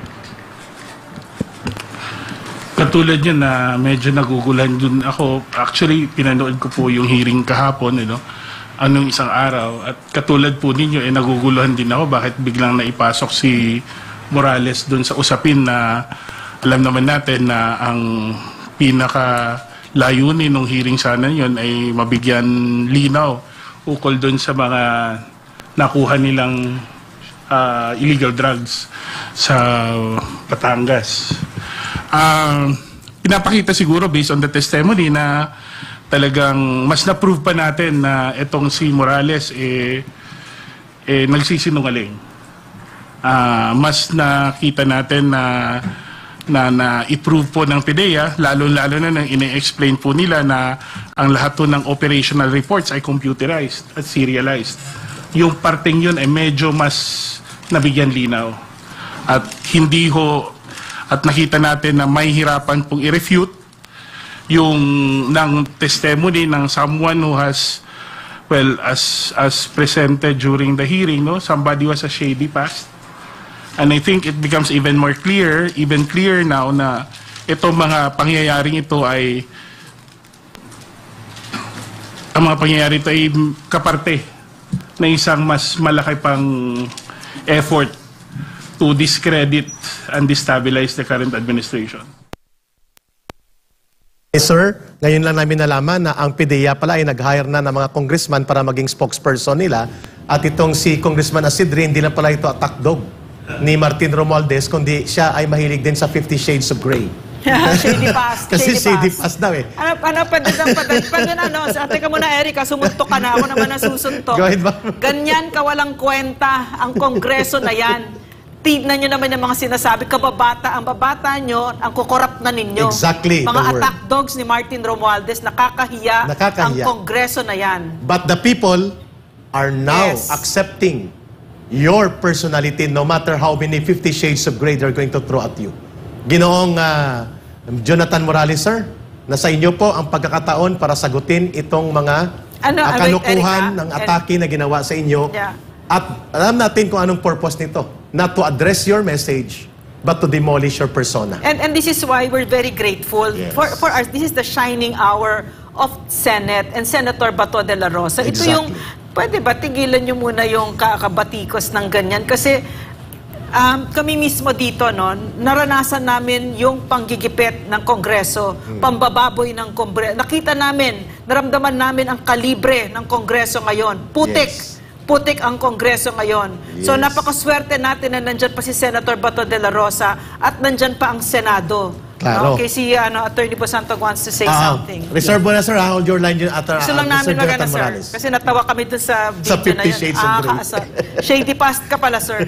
Katulad yun na medyo nagugulan dun ako. Actually, pinanood ko po yung hearing kahapon, you know, anong isang araw. At katulad po ninyo, eh, naguguluhan din ako bakit biglang naipasok si Morales dun sa usapin na alam naman natin na ang pinaka layunin ng hearing sana yun ay mabigyan linaw ukol dun sa mga nakuha nilang uh, illegal drugs sa Batangas. Uh, pinapakita siguro based on the testimony na talagang mas na-prove pa natin na itong si Morales eh, eh nagsisinungaling. Uh, mas nakita natin na na na-approve po ng P D E A, lalo-lalo na nang ine-explain po nila na ang lahat po ng operational reports ay computerized at serialized. Yung parteng yun ay medyo mas nabigyan linaw. At hindi ho, at nakita natin na may hirapan pong i-refute yung ng testimony ng someone who has, well, as as presented during the hearing, no, somebody was a shady past, and I think it becomes even more clear, even clear now na itong mga pangyayaring ito ay ang mga pangyayari ito ay kaparte na isang mas malaki pang effort to discredit and destabilize the current administration. Eh, sir, ngayon lang namin nalaman na ang P D E A pala ay nag-hire na ng mga congressman para maging spokesperson nila. At itong si Congressman Asidre, hindi na pala ito attack dog ni Martin Romualdez, kundi siya ay mahilig din sa Fifty Shades of Grey. Shady past. Kasi shady past daw eh. Ano, ano, pwede lang, pwede, pwede na, ano, ate ka muna, Erica, sumuntok ka na, ako naman nasusuntok. Go ahead, ma'am. Ganyan kawalang kwenta ang kongreso na yan. Tignan nyo naman yung mga sinasabi, kababata, ang babata nyo, ang kukorap na ninyo. Exactly, Mga the word. attack dogs ni Martin Romualdez, nakakahiya, Nakakahiya. ang kongreso na yan. But the people are now Yes. accepting your personality no matter how many Fifty Shades of Grey they're going to throw at you. Ginoong uh, Jonathan Morales, sir, nasa inyo po ang pagkakataon para sagutin itong mga Ano, uh, wait, kalukuhan Erica, ng atake na ginawa sa inyo. Yeah. At alam natin kung anong purpose nito. Not to address your message, but to demolish your persona. And and this is why we're very grateful Yes. for for us. This is the shining hour of Senate and Senator Bato de la Rosa. Ito Exactly. yung, pwede ba tigilan nyo muna yung kakabatikos ng ganyan? Kasi um, kami mismo dito, no, naranasan namin yung panggigipit ng Kongreso, Hmm. pambababoy ng Kongreso. Nakita namin, naramdaman namin ang kalibre ng Kongreso ngayon. Putik. Yes. Putik ang Kongreso ngayon. So Yes. napakaswerte natin na nandyan pa si Senator Bato de la Rosa at nandyan pa ang Senado. Claro. Okay, si ano, Attorney Bosantog wants to say Ah, something. reserve mo na, sir. ha? Hold your line yun at uh, Gusto lang namin Mister magana, Jonathan sir. Morales. Kasi natawa kami dun sa video Sa na Fifty yun. Shades of Ah, Grey. kaasa. Shady past ka pala, sir.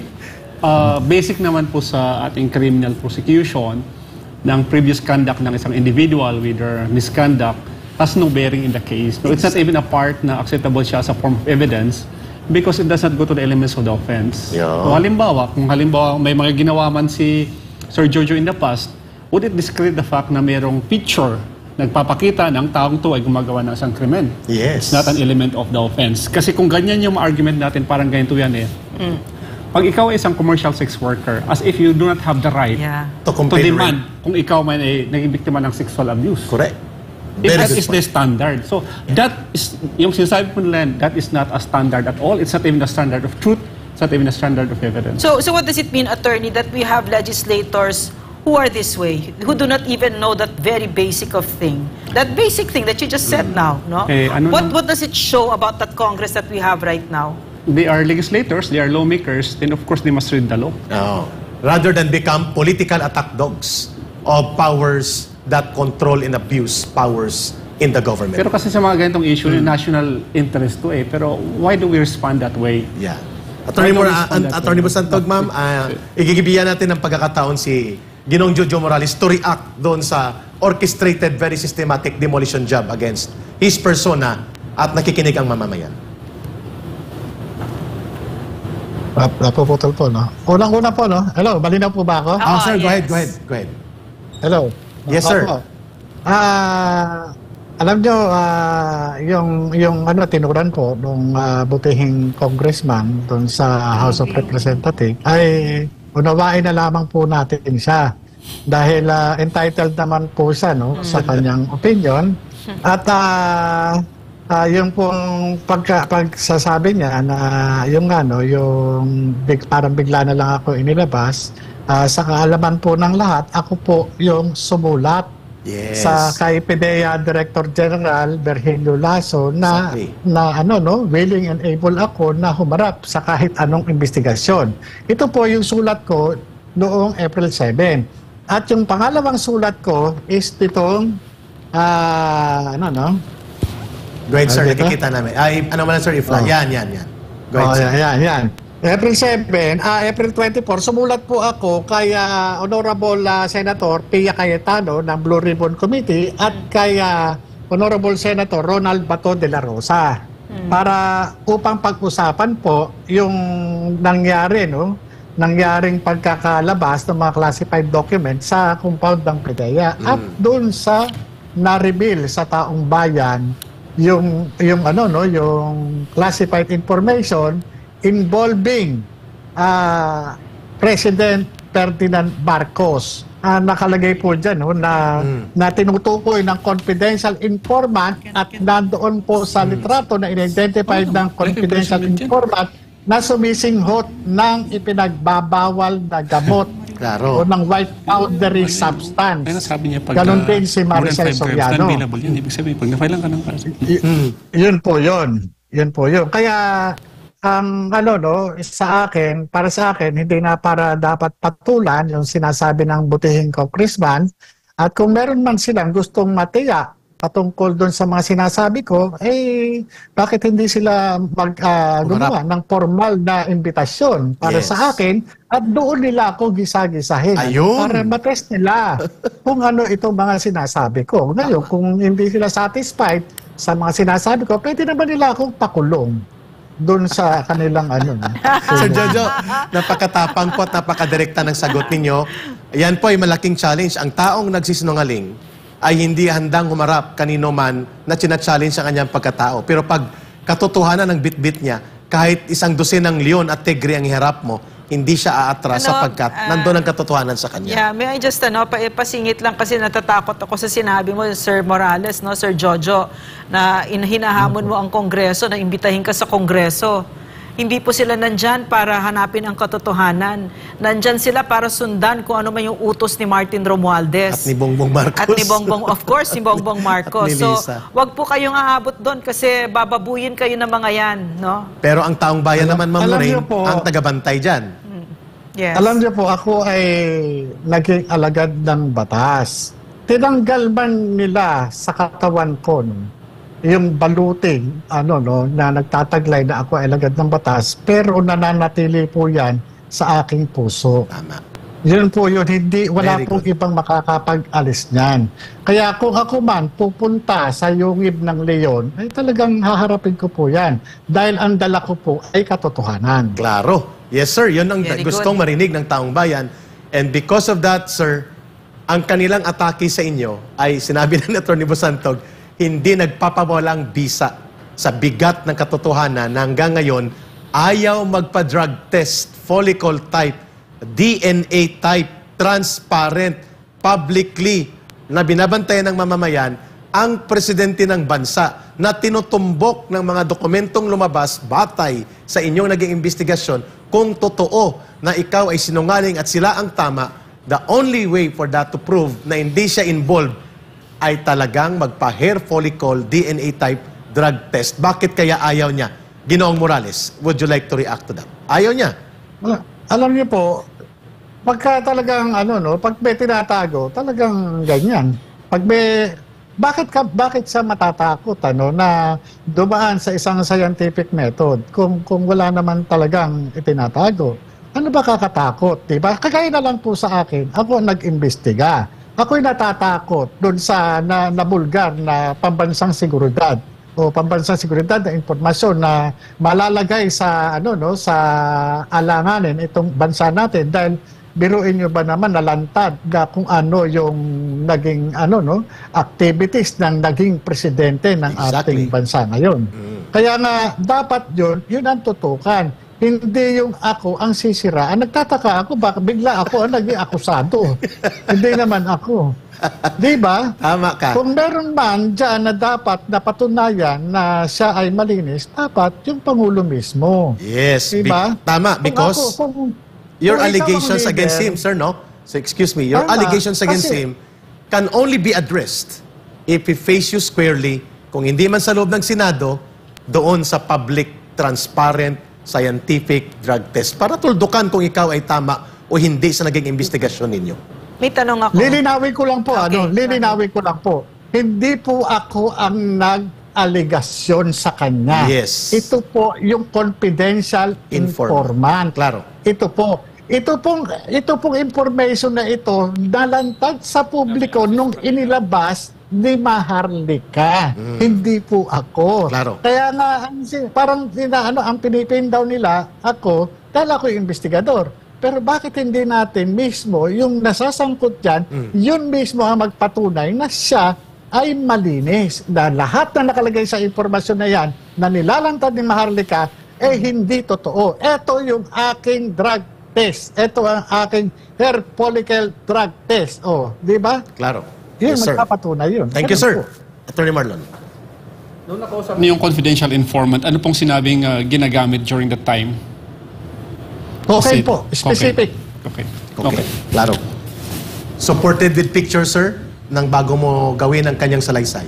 Uh, basic naman po sa ating criminal prosecution ng previous conduct ng isang individual with their misconduct has no bearing in the case. So it's not even a part na acceptable siya as a form of evidence because it does not go to the elements of the offense. Yeah. Kung halimbawa, kung halimbawa may mga ginawa man si Sir Jojo in the past, would it discredit the fact na mayroong picture nagpapakita ng taong to ay gumagawa ng isang krimen? Yes. It's not an element of the offense. Kasi kung ganyan yung argument natin, parang ganito yan eh. Mm. Pag ikaw ay isang commercial sex worker, as if you do not have the right Yeah. To to complain demand kung ikaw man ay naging biktima ng sexual abuse. Correct. If Very that good is the point. standard. So, that is, yung sinasabi po nila, that is not a standard at all. It's not even a standard of truth It's not even a standard of evidence. So, so what does it mean, attorney, that we have legislators who are this way, who do not even know that very basic of thing, that basic thing that you just said now, no? Eh, ano what lang- what does it show about that Congress that we have right now? They are legislators, they are lawmakers, then of course they must read the law. No. Rather than become political attack dogs of powers that control and abuse powers in the government. Pero kasi sa mga ganitong issue, yung national interest to eh. Pero why do we respond that way? Yeah. Attorney, I don't Mora, respond that Attorney way. Busantog, ma'am, uh, igigibiyan natin ng pagkakataon si Ginong Jojo Morales to react doon sa orchestrated, very systematic demolition job against his persona at nakikinig ang mamamayan. Nap- Napuputol po, no? Unang-una po, no? Hello, malinaw po ba ako? Oh, Ah, sir, go yes. ahead, go ahead, go ahead. Hello. Yes, sir. Opo. Ah, alam nyo, ah, yung, yung ano, tinuran ko nung ah, butihing congressman doon sa House of Representatives ay unawain na lamang po natin siya. Dahil ah, entitled naman po siya, no, sa kanyang opinion. At ah, ah, yung pong pagka, pagsasabi niya na yung ano, yung big, parang bigla na lang ako inilabas, ah, sa kaalaman po ng lahat, ako po yung sumulat Yes. sa kay P D E A Director General Virgilio Lasso na Exactly. na ano no willing and able ako na humarap sa kahit anong investigasyon. Ito po yung sulat ko noong April seven. At yung pangalawang sulat ko is itong ah ano no? Go ahead, sir, Ano dito? nakikita namin. Ay, ano man, sir, Oh. i-fly. Yan, yan, yan. Go ahead, Oh, sir. yan, yan, yan. April seven, ah, April twenty-four, sumulat po ako kay ah, Honorable ah, Senator Pia Cayetano ng Blue Ribbon Committee at kay ah, Honorable Senator Ronald Bato de la Rosa para upang pag-usapan po yung nangyari, no? Nangyaring pagkakalabas ng mga classified documents sa compound ng P D E A at doon sa na-reveal sa taong bayan yung yung ano no, yung classified information involving ah, President Ferdinand Marcos. Ah, nakalagay po dyan no, na, na tinutukoy ng confidential informant at nandoon po sa litrato na in-identified ng confidential informant na sumisinghot ng ipinagbabawal na gamot Klaro. o ng white powdery substance. Kaya sabi niya pag Ganon ah, din si more than Maricel five grams Soriano. available yun. Ibig sabihin, pag na-file lang ka ng kaso. Y- Yun po yun. Yun po yun. Kaya ang ano no, sa akin, para sa akin, hindi na para dapat patulan yung sinasabi ng butihing congressman. At kung meron man silang gustong matiya patungkol doon sa mga sinasabi ko, eh, bakit hindi sila mag, ah, gumawa ng formal na imbitasyon para Yes. sa akin at doon nila ako gisa-gisahin Ayun. para matest nila kung ano itong mga sinasabi ko. Ngayon, kung hindi sila satisfied sa mga sinasabi ko, pwede naman nila akong pakulong doon sa kanilang ano. no? Sir Jojo, napakatapang po at napakadirekta ng sagot ninyo. Yan po ay malaking challenge. Ang taong nagsisinungaling ay hindi handang humarap kanino man na china-challenge ang kanyang pagkatao. Pero pag katotohanan ng bit-bit niya, kahit isang dosenang leon at tigre ang iharap mo, hindi siya aatras Ano, sapagkat ah, nandun ang katotohanan sa kanya. Yeah, may I just ano, pa, pasingit lang kasi natatakot ako sa sinabi mo, Sir Morales, no, Sir Jojo, na in- hinahamon mo ang Kongreso, na imbitahin ka sa Kongreso. Hindi po sila nandyan para hanapin ang katotohanan. Nandyan sila para sundan kung ano man yung utos ni Martin Romualdez. At ni Bongbong Marcos. At ni Bongbong, of course, ni Bongbong Marcos. At ni So, Lisa. wag po kayong aabot doon kasi bababuyin kayo ng mga yan, no? Pero ang taong bayan naman, Ma'am alam Lorraine, niyo po- ang tagabantay dyan. Yes. Alam niyo po, ako ay naging alagad ng batas. Tinanggal man nila sa katawan ko no, yung baluting ano, no, na nagtataglay na ako ay alagad ng batas, pero nananatili po yan sa aking puso. Tama. Yun po yun, hindi, wala Very pong good. ibang makakapag-alis niyan. Kaya kung ako man pupunta sa yungib ng leon, ay talagang haharapin ko po yan. Dahil ang dala ko po ay katotohanan. Klaro. Yes, sir. Yun ang Very gustong good. marinig ng taong bayan. And because of that, sir, ang kanilang atake sa inyo ay sinabi ng Atty. Busantog, hindi nagpapawalang bisa sa bigat ng katotohanan na hanggang ngayon ayaw magpa-drug test, follicle type, D N A type, transparent, publicly, na binabantayan ng mamamayan ang presidente ng bansa na tinutumbok ng mga dokumentong lumabas batay sa inyong naging investigasyon, kung totoo na ikaw ay sinungaling at sila ang tama, the only way for that to prove na hindi siya involved ay talagang magpa-hair follicle D N A type drug test. Bakit kaya ayaw niya? Ginoong Morales, would you like to react to that? Ayaw niya. Wala. Alam niyo po, pagka talagang ano no, pag may tinatago, talagang ganyan. Pag may bakit ka bakit siya matatakot ano na dumaan sa isang scientific method kung kung wala naman talagang itinatago? Ano ba kakatakot, 'di ba? Kagaya na lang po sa akin, ako ang nag-imbestiga. Ako'y natatakot doon sa na, na bulgar na pambansang seguridad o pambansang seguridad na impormasyon na malalagay sa ano no sa alanganin itong bansa natin dahil biruin nyo ba naman nalantad na kung ano yung naging ano no activities ng naging presidente ng Exactly. ating bansa ngayon. Mm. Kaya nga dapat yun, yun ang tutukan. Hindi yung ako ang sisiraan. Nagtataka ako baka bigla ako ang naging akusado. Hindi naman ako. Di ba? Tama ka. Kung meron man dyan na dapat napatunayan na siya ay malinis, dapat yung Pangulo mismo. Yes. Di be- ba? Tama, Kung because ako- kung- your kung ikaw ang allegations leader, against him, sir, no? So, excuse me, your Tama, allegations against kasi- him can only be addressed if he face you squarely, kung hindi man sa loob ng Senado, doon sa public, transparent, scientific drug test para tuldukan kung ikaw ay tama o hindi sa naging investigasyon ninyo. May tanong ako. Lilinawin ko lang po, Okay, ano, lilinawin ko lang po. Hindi po ako ang nag-alegasyon sa kanya. Yes. Ito po yung confidential Informant. informant. Klaro. Ito po. Ito pong, ito pong information na ito nalantad sa publiko nung inilabas ni Maharlika. Hindi po ako. Klaro. Kaya nga, ang si- parang sina, ano, ang pinipin daw nila ako, dahil ako yung investigador. Pero bakit hindi natin mismo, yung nasasangkot dyan, yun mismo ang magpatunay na siya ay malinis. Na lahat na nakalagay sa informasyon na yan, na nilalantad ni Maharlika, eh hindi totoo. Ito yung aking drug test. Ito ang aking hair follicle drug test. Oh, di ba? Klaro. Yun, Yes, sir. magpapatunay yun. Thank you, Ganun sir. po. Attorney Marlon. Noong nakausap niyo yung confidential informant, ano pong sinabing uh, ginagamit during that time? Okay Kasi- po, specific. Okay. Okay. Klaro. Supported with pictures, sir, ng bago mo gawin ang kanyang salaysay.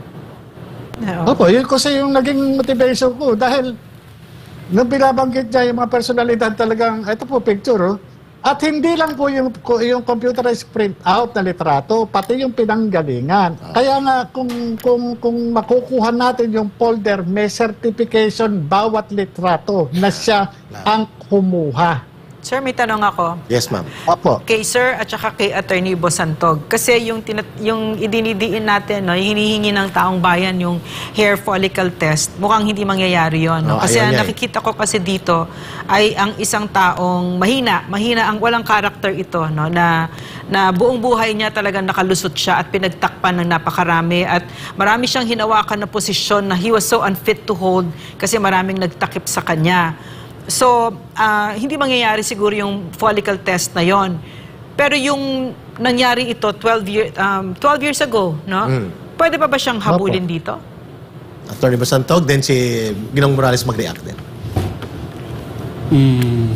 Oo. Opo, yun kasi yung naging motivation ko dahil nung binabanggit niya yung mga personalidad talagang, ito po picture, oh. At hindi lang po yung, yung computerized print out na litrato, pati yung pinanggalingan. Kaya nga, kung, kung, kung makukuha natin yung folder, may certification bawat litrato na siya ang kumuha. Sir, may tanong ako. Yes, ma'am. Opo. Kay Sir at saka kay Attorney Bosantog. Kasi yung, tinat yung idinidiin natin, no, yung hinihingi ng taong bayan, yung hair follicle test, mukhang hindi mangyayari yon. No? Oh, Kasi ayaw ang niya eh. nakikita ko kasi dito ay ang isang taong mahina, mahina ang walang karakter ito, no, na, na buong buhay niya talagang nakalusot siya at pinagtakpan ng napakarami at marami siyang hinawakan na posisyon na he was so unfit to hold kasi maraming nagtakip sa kanya. So, ah, hindi mangyayari siguro yung follicle test na yon. Pero yung nangyari ito twelve, year, um, twelve years ago, no? Mm. Pwede pa ba siyang habulin dito? Attorney Basantog, then si Ginong Morales mag-react din. Mm.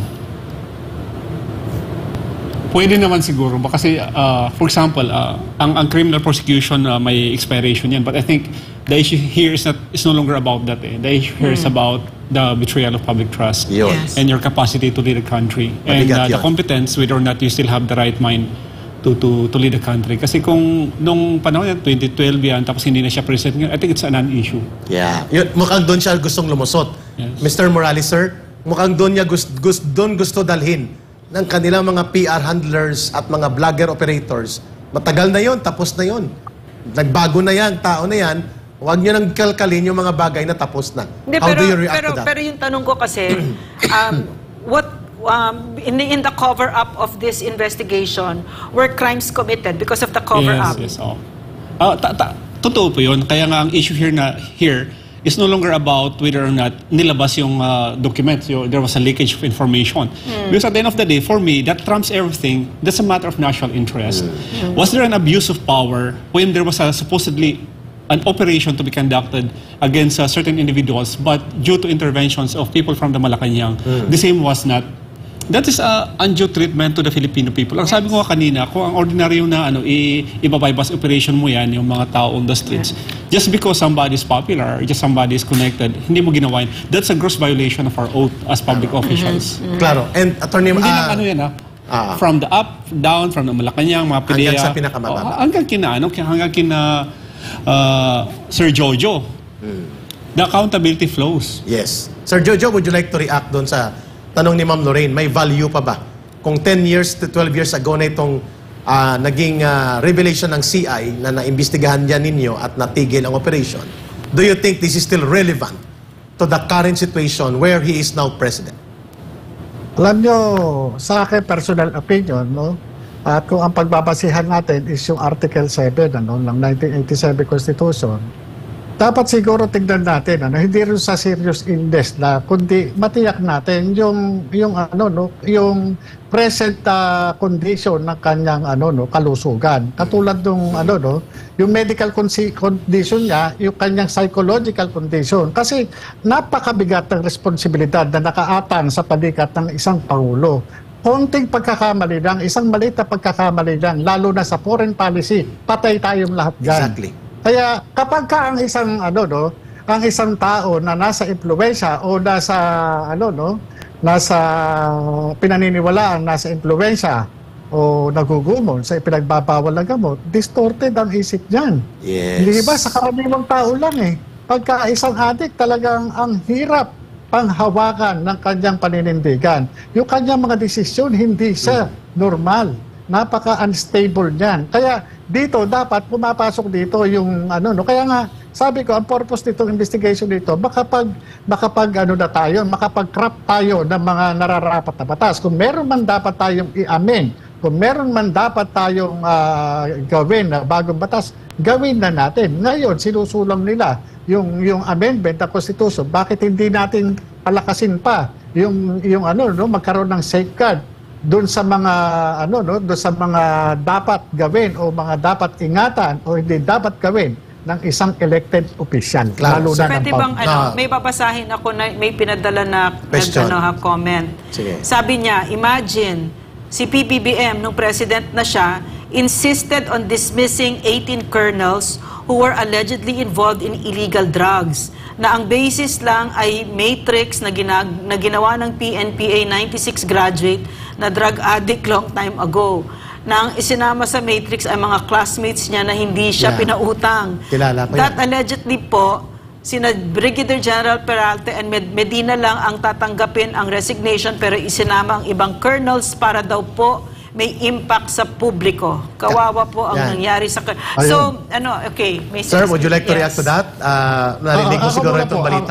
Pwede naman siguro. ba Kasi, uh, for example, uh, ang, ang criminal prosecution uh, may expiration yan. But I think the issue here is, not, is no longer about that. Eh. The issue here is about the betrayal of public trust Yun. Yes. and your capacity to lead a country. And Mabigat uh, the yun. competence, whether or not you still have the right mind to to to lead the country. Kasi kung nung panahon yan, twenty twelve yan, tapos hindi na siya president, I think it's a non-issue. Yeah. Yun, mukhang doon siya gustong lumusot. Yes. Mister Morales, sir, mukhang doon niya gusto, gusto, doon gusto dalhin ng kanilang mga P R handlers at mga vlogger operators. Matagal na yon, tapos na yon. Nagbago na yan, tao na yan. Huwag niyo nang kalkalin yung mga bagay na tapos na. Hindi, How pero, do you react pero, to that? pero yung tanong ko kasi, um, what um, in, the, in the cover-up of this investigation were crimes committed because of the cover-up? Yes, yes. Oh. Ah, ta, ta, totoo po yun. Kaya nga ang issue here na here is no longer about whether or not nilabas yung uh, documents. Yung, there was a leakage of information. Because at the end of the day, for me, that trumps everything. That's a matter of national interest. Was there an abuse of power when there was a supposedly an operation to be conducted against uh, certain individuals, but due to interventions of people from the Malacanang, Mm. the same was not. That is uh, undue treatment to the Filipino people. Ang sabi ko nga kanina, kung ang ordinaryo na ano, i- ibabypass operation mo yan, yung mga tao on the streets, just because somebody is popular, just somebody is connected, hindi mo ginawa yun. That's a gross violation of our oath as public officials. Klaro. And Attorney, Hindi lang ah, ano yan ha. ah. From the up, down, from the Malacanang, mga P D E A. Hanggang sa pinakamababa. Oh, hanggang kina, ano, hanggang kina uh, Sir Jojo. The accountability flows. Yes. Sir Jojo, would you like to react doon sa tanong ni Ma'am Lorraine? May value pa ba? Kung ten years to twelve years ago na itong ah, naging ah, revelation ng C I na naimbestigahan niya ninyo at natigil ang operation, do you think this is still relevant to the current situation where he is now president? Alam nyo, sa akin, personal opinion, no? At kung ang pagbabasihan natin is yung Article seven ano, ng nineteen eighty-seven Constitution, dapat siguro tignan natin, ano, hindi rin sa serious index na, kundi matiyak natin yung, yung, ano, no, yung present uh, condition ng kanyang ano, no, kalusugan. Katulad nung ano, no, yung medical condition niya, yung kanyang psychological condition. Kasi napakabigat ng responsibilidad na nakaatang sa palikat ng isang Pangulo. Konting pagkakamali lang, isang maliit na pagkakamali lang, lalo na sa foreign policy, patay tayong lahat dyan. Exactly. Kaya kapag ka ang isang ano no, ang isang tao na nasa impluwensya o nasa ano no, nasa pinaniniwalaan, nasa impluwensya o nagugumon sa ipinagbabawal na gamot, distorted ang isip niyan. Yes. Hindi ba sa karaniwang tao lang eh. Pagka isang addict, talagang ang hirap panghawakan ng kanyang paninindigan. Yung kanyang mga desisyon, hindi siya normal. Napaka-unstable niyan. Kaya dito, dapat pumapasok dito yung ano, no? Kaya nga, sabi ko, ang purpose nitong investigation dito, makapag, makapag ano na tayo, makapag-craft tayo ng mga nararapat na batas. Kung meron man dapat tayong i-amend, kung meron man dapat tayong uh, gawin na bagong batas, gawin na natin. Ngayon, sinusulong nila yung yung amendment ng Constitution. Bakit hindi natin palakasin pa yung yung ano no, magkaroon ng safeguard doon sa mga ano no, doon sa mga dapat gawin o mga dapat ingatan o hindi dapat gawin ng isang elected official. Claro. Lalo na ng Pwede bang, public. ano, Ah. may babasahin ako na may pinadala na Question. ano, ha, comment. Sige. Sabi niya, imagine, si P B B M, nung president na siya, insisted on dismissing eighteen colonels who were allegedly involved in illegal drugs, na ang basis lang ay matrix na, ginag na ginawa ng P N P A ninety-six graduate na drug addict long time ago, na ang isinama sa matrix ay mga classmates niya na hindi siya Yeah. pinautang. Kilala ko That yan. allegedly po, sina Brigadier General Peralta and Med- Medina lang ang tatanggapin ang resignation, pero isinama ang ibang colonels para daw po may impact sa publiko. Kawawa po ang Yan. nangyari sa... So, ano, okay. May Sir, would you like to yes. react to that? Uh, narinig mo Ah, ako siguro muna itong po. balita?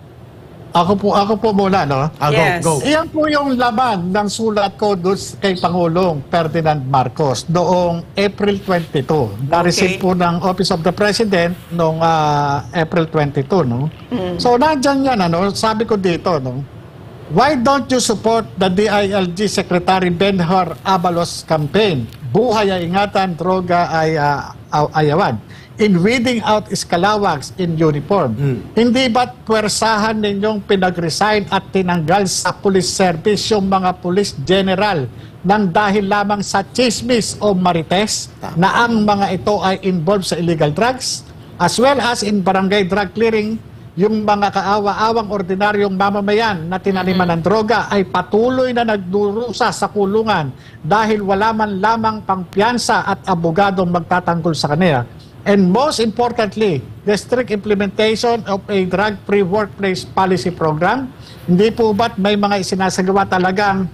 Ako po, ako po muna, no? Ah, Yes. go, go. Iyan po yung laman ng sulat ko doon kay Pangulong Ferdinand Marcos noong April twenty-two. Na-receive Okay. po ng Office of the President noong ah, April twenty-two, no? Mm. So, nandyan yan, ano? Sabi ko dito, no? Why don't you support the D I L G Secretary Benhur Abalos campaign? Buhay ay ingatan, droga ay uh, ayawan. In weeding out Iskalawags in uniform. Mm. Hindi ba't pwersahan ninyong pinag-resign at tinanggal sa police service yung mga police general nang dahil lamang sa chismis o marites na ang mga ito ay involved sa illegal drugs, as well as in barangay drug clearing, yung mga kaawa-awang ordinaryong mamamayan na tinaniman ng droga ay patuloy na nagdurusa sa kulungan dahil wala man lamang pangpiyansa at abogadong magtatanggol sa kanila. And most importantly, the strict implementation of a drug-free workplace policy program. Hindi po ba't may mga isinasagawa talagang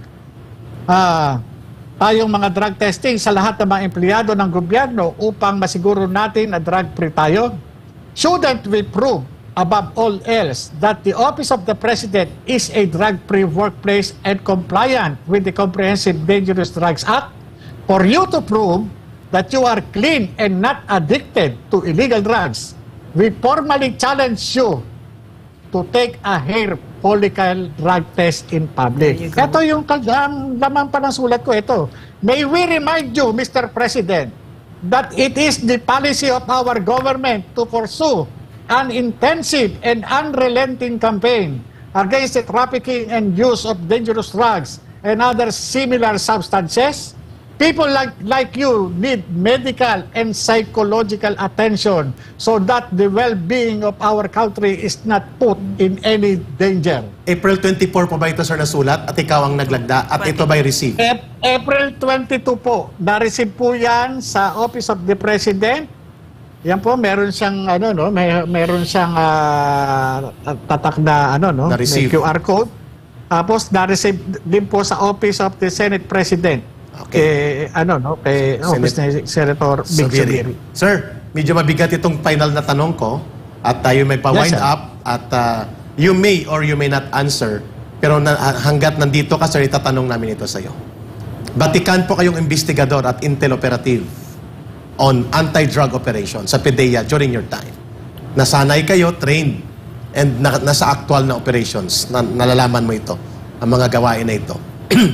ah, tayong mga drug testing sa lahat ng mga empleyado ng gobyerno upang masiguro natin na drug-free tayo? Shouldn't we prove above all else that the Office of the President is a drug-free workplace and compliant with the Comprehensive Dangerous Drugs Act? For you to prove that you are clean and not addicted to illegal drugs, we formally challenge you to take a hair follicle drug test in public. There you go. Ito yung ang laman pa ng sulat ko ito. May we remind you, Mister President, that it is the policy of our government to pursue an intensive and unrelenting campaign against the trafficking and use of dangerous drugs and other similar substances. People like, like you need medical and psychological attention so that the well-being of our country is not put in any danger. April twenty-four po ba ito, sir, nasulat? At ikaw ang naglagda? At ito ba'y received? Ap- April twenty-two po, na-receive po yan sa Office of the President. Yan po, meron siyang, ano, no, may, meron siyang ah, tatak na, ano, no, may Na-receive. Q R code. Tapos, na-receive din po sa Office of the Senate President. Okay. Eh, ano, no, kay Office ni Senator Big Subiri. Subiri. Sir, medyo mabigat itong final na tanong ko at tayo may pa-wind Yes, sir. up at uh, you may or you may not answer pero na, hanggat nandito ka, sir, itatanong namin ito sa iyo. Batikan po kayong investigador at intel operative on anti-drug operation sa PDEA during your time. Nasanay kayo, trained, and na, nasa actual na operations, na, nalalaman mo ito, ang mga gawain na ito.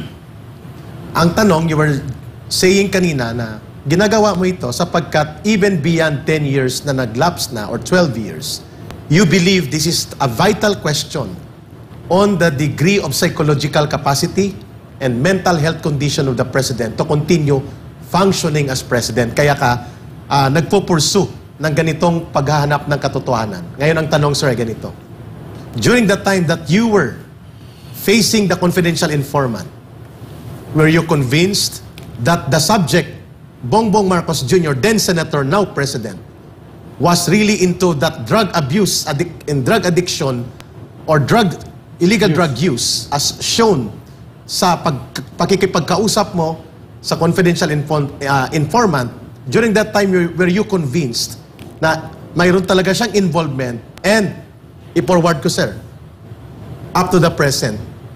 Ang tanong, you were saying kanina na ginagawa mo ito sapagkat even beyond ten years na nag-lapse na or twelve years, you believe this is a vital question on the degree of psychological capacity and mental health condition of the President to continue functioning as President. Kaya ka uh, nagpo-pursue ng ganitong paghahanap ng katotohanan. Ngayon ang tanong, sir, ay ganito. During the time that you were facing the confidential informant, were you convinced that the subject, Bongbong Marcos Junior, then Senator, now President, was really into that drug abuse, addic in drug addiction, or drug illegal drug use, as shown sa pag pakikipagkausap mo sa confidential inform uh, informant? During that time, you, were you convinced na mayroon talaga siyang involvement? And, i-forward ko, sir, up to the present,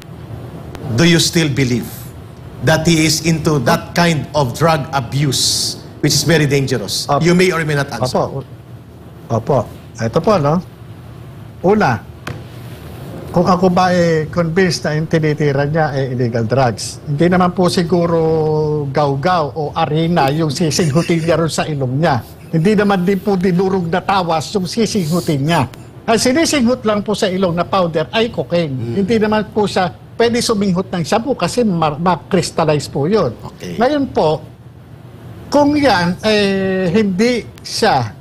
do you still believe that he is into that kind of drug abuse, which is very dangerous? Opo. You may or may not answer. Opo. Opo. Ito po, no? Una, kung ako ba eh convinced na yung tinitira niya eh illegal drugs, hindi naman po siguro gaw-gaw o arena yung sisinghutin niya ron sa ilong niya. Hindi naman din po dinurog na tawas yung sisinghutin niya. Ang sinisinghut lang po sa ilong na powder ay cocaine. Hmm. Hindi naman po siya pwede suminghut ng shabu kasi ma-crystallize po yun. Okay. Ngayon po, kung yan, eh, hindi siya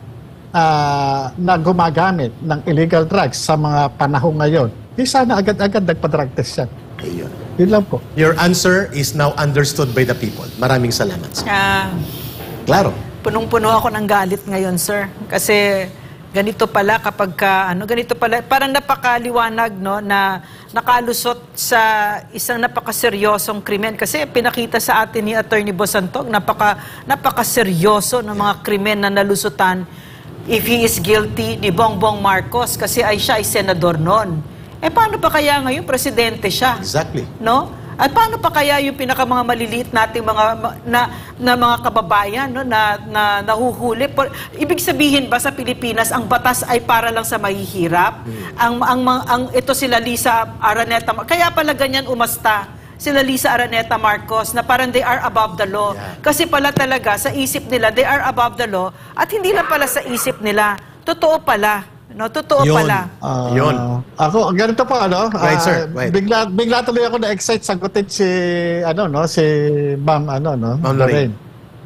uh, na gumagamit ng illegal drugs sa mga panahon ngayon, di sana agad-agad nagpa-drug test yan. Ayun. Yun lang po. Your answer is now understood by the people. Maraming salamat, sir. Ah, Klaro. punong-puno ako ng galit ngayon, sir. Kasi ganito pala kapag ka, ano, ganito pala, parang napakaliwanag, no, na nakalusot sa isang napakaseryosong krimen. Kasi pinakita sa atin ni Attorney Bosantog, napaka, napakaseryoso ng mga krimen na nalusutan if he is guilty ni Bongbong Marcos kasi ay siya ay senador noon. Eh paano pa kaya ngayon presidente siya? Exactly. No? At paano pa kaya yung pinaka mga maliliit nating mga na, na mga kababayan, no, na, na nahuhuli? Por, ibig sabihin ba sa Pilipinas ang batas ay para lang sa mahihirap? Hmm. Ang ang ang ito sila Lisa Araneta, kaya pala ganyan umasta sila Lisa Araneta Marcos na parang they are above the law. Yeah. Kasi pala talaga sa isip nila they are above the law at hindi lang pala sa isip nila. Totoo pala. No, totoo Yun. pala. Ah, Yun. Ako, ganito po, ano? Right, ah, sir. Right. Bigla, bigla tuloy ako na-excite sagutin si, ano, no? Si Ma'am, ano, no? Ma'am Lorraine.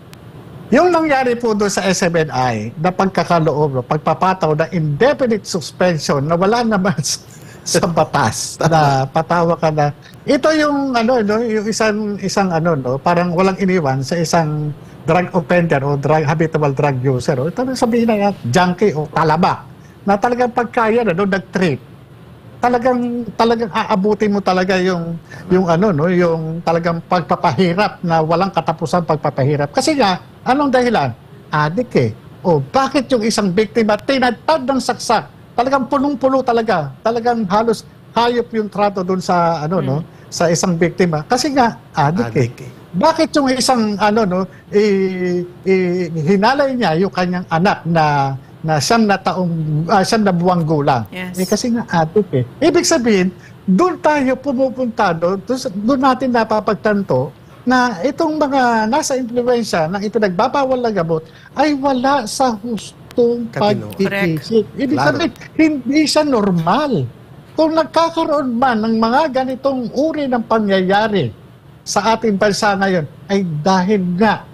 Yung nangyari po doon sa S M N I, na pagkakaloob, no, pagpapataw na indefinite suspension na wala naman sa batas na patawa ka na. Ito yung, ano, no? Yung isang, isang, ano, no? Parang walang iniwan sa isang drug offender o drug, habitual drug user. O, ito na sabihin na yan, junkie o talaba. Na talagang pagkaya na doon nag-trip, talagang talagang aabutin mo talaga yung yung ano no, yung talagang pagpapahirap na walang katapusan pagpapahirap. Kasi nga, anong dahilan? Adik eh. O bakit yung isang biktima tinatad ng saksak? Talagang punong-puno talaga. Talagang halos hayop yung trato doon sa ano no, sa isang biktima. Kasi nga, adik, Adik eh. eh. Bakit yung isang ano no, i, i, hinalay niya yung kanyang anak na na siyam na taong, uh, siyam na buwang gulang. Yes. Eh, kasi nga adik eh. Ibig sabihin, doon tayo pumupunta doon, doon natin napapagtanto na itong mga nasa impluensya ng ipinagbabawal na gamot ay wala sa hustong Katino. pag-iisip. Ibig Claro. sabihin, hindi siya normal. Kung nagkakaroon man ng mga ganitong uri ng pangyayari sa ating bansa ngayon, ay dahil nga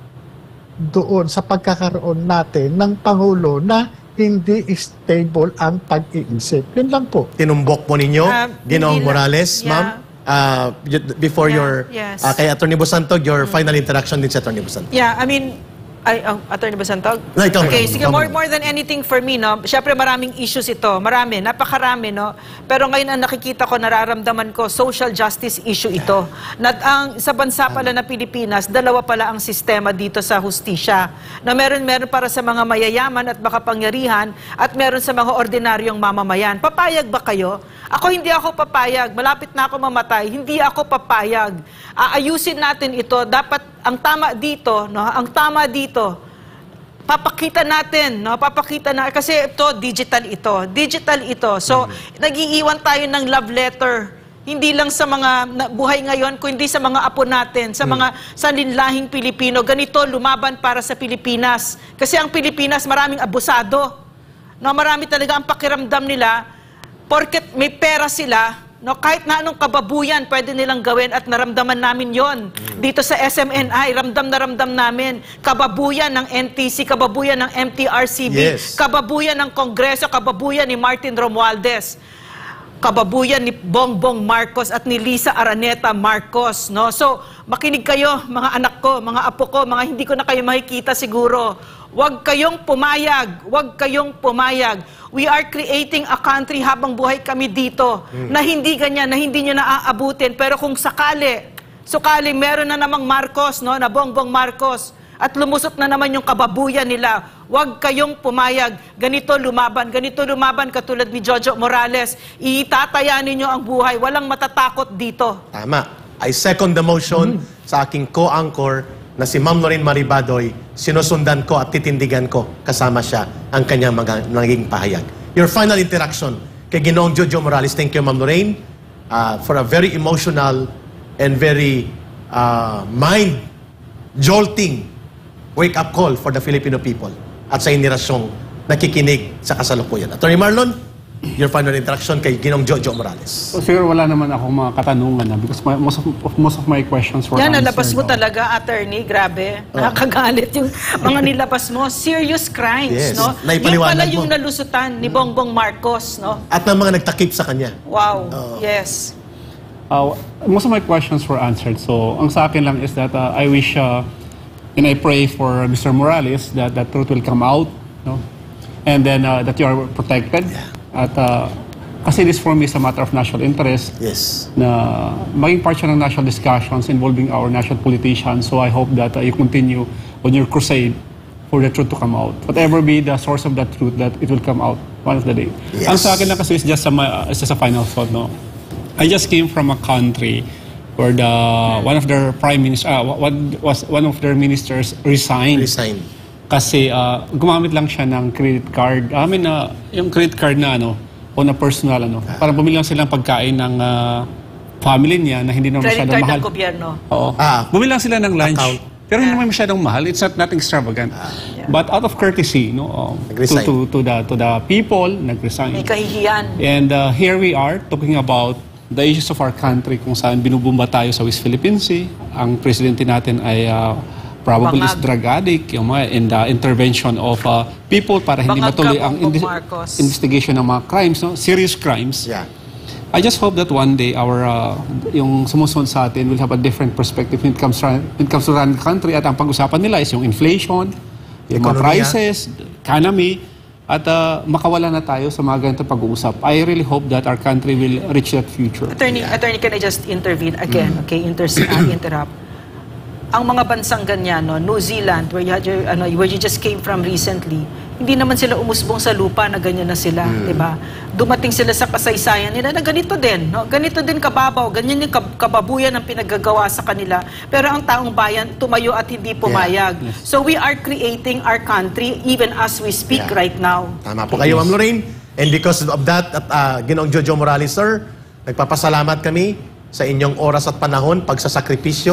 doon sa pagkakaroon natin ng Pangulo na hindi stable ang pag-iisip. Yun lang po. Tinumbok po ninyo, Ah, Ginoong hindi lang- Morales, Yeah. ma'am. Uh, y- before Yeah, your, yes. uh, kay Attorney Busantog, your final interaction din sa Attorney Busantog. Yeah, I mean, ay, oh, Attorney Basantog? No, ikaw Okay, muna, sige, ikaw more, muna. more than anything for me, no? Siyempre, maraming issues ito. Marami, napakarami, no? Pero ngayon, ang nakikita ko, nararamdaman ko, social justice issue ito. Na ang, sa bansa pala na Pilipinas, dalawa pala ang sistema dito sa hustisya. Na meron, meron para sa mga mayayaman at makapangyarihan, at meron sa mga ordinaryong mamamayan. Papayag ba kayo? Ako, hindi ako papayag. Malapit na ako mamatay. Hindi ako papayag. Aayusin natin ito. Dapat, ang tama dito, no? Ang tama dito, papakita natin, no? Papakita na, kasi ito, digital ito. Digital ito. So, nag-iiwan tayo ng love letter. Hindi lang sa mga na, buhay ngayon, kundi sa mga apo natin, sa mga salinlahing Pilipino. Ganito, lumaban para sa Pilipinas. Kasi ang Pilipinas, maraming abusado. No? Marami talaga ang pakiramdam nila, porket may pera sila, no, kahit na anong kababuyan pwede nilang gawin at naramdaman namin yon dito sa S M N I, ramdam na ramdam namin. Kababuyan ng N T C, kababuyan ng M T R C B, Yes. kababuyan ng Kongreso, kababuyan ni Martin Romualdez, kababuyan ni Bongbong Marcos at ni Lisa Araneta Marcos, no? So, makinig kayo, mga anak ko, mga apo ko, mga hindi ko na kayo makikita siguro. Huwag kayong pumayag, huwag kayong pumayag. We are creating a country habang buhay kami dito na hindi ganyan, na hindi nyo naaabutin. Pero kung sakali, sakali meron na namang Marcos, no, na Bongbong Marcos, at lumusot na naman yung kababuyan nila, huwag kayong pumayag. Ganito lumaban, ganito lumaban katulad ni Jojo Morales. Itataya ninyo ang buhay, walang matatakot dito. Tama. I second the motion sa aking co-anchor na si Ma'am Lorraine Maribadoy. Sinusundan ko at titindigan ko kasama siya ang kanyang mga naging pahayag. Your final interaction kay Ginoong Jojo Morales. Thank you, Ma'am Lorraine, uh, for a very emotional and very uh, mind-jolting wake-up call for the Filipino people at sa inirasyong nakikinig sa kasalukuyan. Attorney Marlon, your final interaction kay Ginoong Jojo Morales. So, siguro wala naman akong mga katanungan na because my, most, of, most of my questions were Yan, answered. nalabas mo no? talaga, attorney. Grabe. Nakakagalit yung mga nilabas mo. Serious crimes, Yes. no? Yung Naipaliwanag pala mo. yung nalusutan ni Bongbong Marcos, no? At ng mga nagtakip sa kanya. Wow. Oo. Yes. Uh, most of my questions were answered. So, ang sa akin lang is that uh, I wish uh, and I pray for Mister Morales that that truth will come out, no? And then uh, that you are protected. Yeah. At uh, kasi this for me is a matter of national interest Yes. na maging part siya ng national discussions involving our national politicians. So I hope that uh, you continue on your crusade for the truth to come out. Whatever be the source of that truth, that it will come out one of the day. Yes. Ang sa akin lang kasi is just a, ma- is just a final thought, no? I just came from a country where the one of their prime minister, uh, one was one of their ministers resigned. Resign. Kasi uh, gumamit lang siya ng credit card. I mean, uh, yung credit card na ano, on a personal ano. Para bumili lang silang pagkain ng uh, family niya na hindi naman Credit masyadong card mahal. ng gobyerno. Oo. Ah. Bumili lang sila ng lunch. Account. Pero hindi naman masyadong mahal. It's not nothing extravagant. But out of courtesy, no, uh, to, Nag-resign. to, to, the, to the people, nag-resign. May kahihiyan. And uh, here we are talking about the issues of our country kung saan binubumba tayo sa West Philippine Sea. Ang presidente natin ay uh, probably is Bangag. drug addict, yung mga in the intervention of uh, people para hindi Bangag ka, matuloy ang Bongbong indi- Marcos. investigation ng mga crimes, no? Serious crimes. Yeah. I just hope that one day our uh, yung sumusunod sa atin will have a different perspective when it comes to, when it comes to running the country at ang pag-usapan nila is yung inflation, yung mga Ekonomiya. prices, economy, at uh, makawala na tayo sa mga ganito pag-uusap. I really hope that our country will reach that future. Attorney, attorney, can I just intervene again? Okay, inter uh, interrupt. Ang mga bansang ganyan, no, New Zealand, where you, had your, ano, where you just came from recently, hindi naman sila umusbong sa lupa na ganyan na sila, di ba? Dumating sila sa kasaysayan nila na ganito din, no? Ganito din kababaw, ganyan yung kab- kababuyan ang pinagagawa sa kanila. Pero ang taong bayan tumayo at hindi pumayag. So we are creating our country even as we speak Yeah. right now. Tama po kayo, Ma'am Lorraine. And because of that, at uh, Ginoong Jojo Morales, sir, nagpapasalamat kami sa inyong oras at panahon, pagsasakripisyo,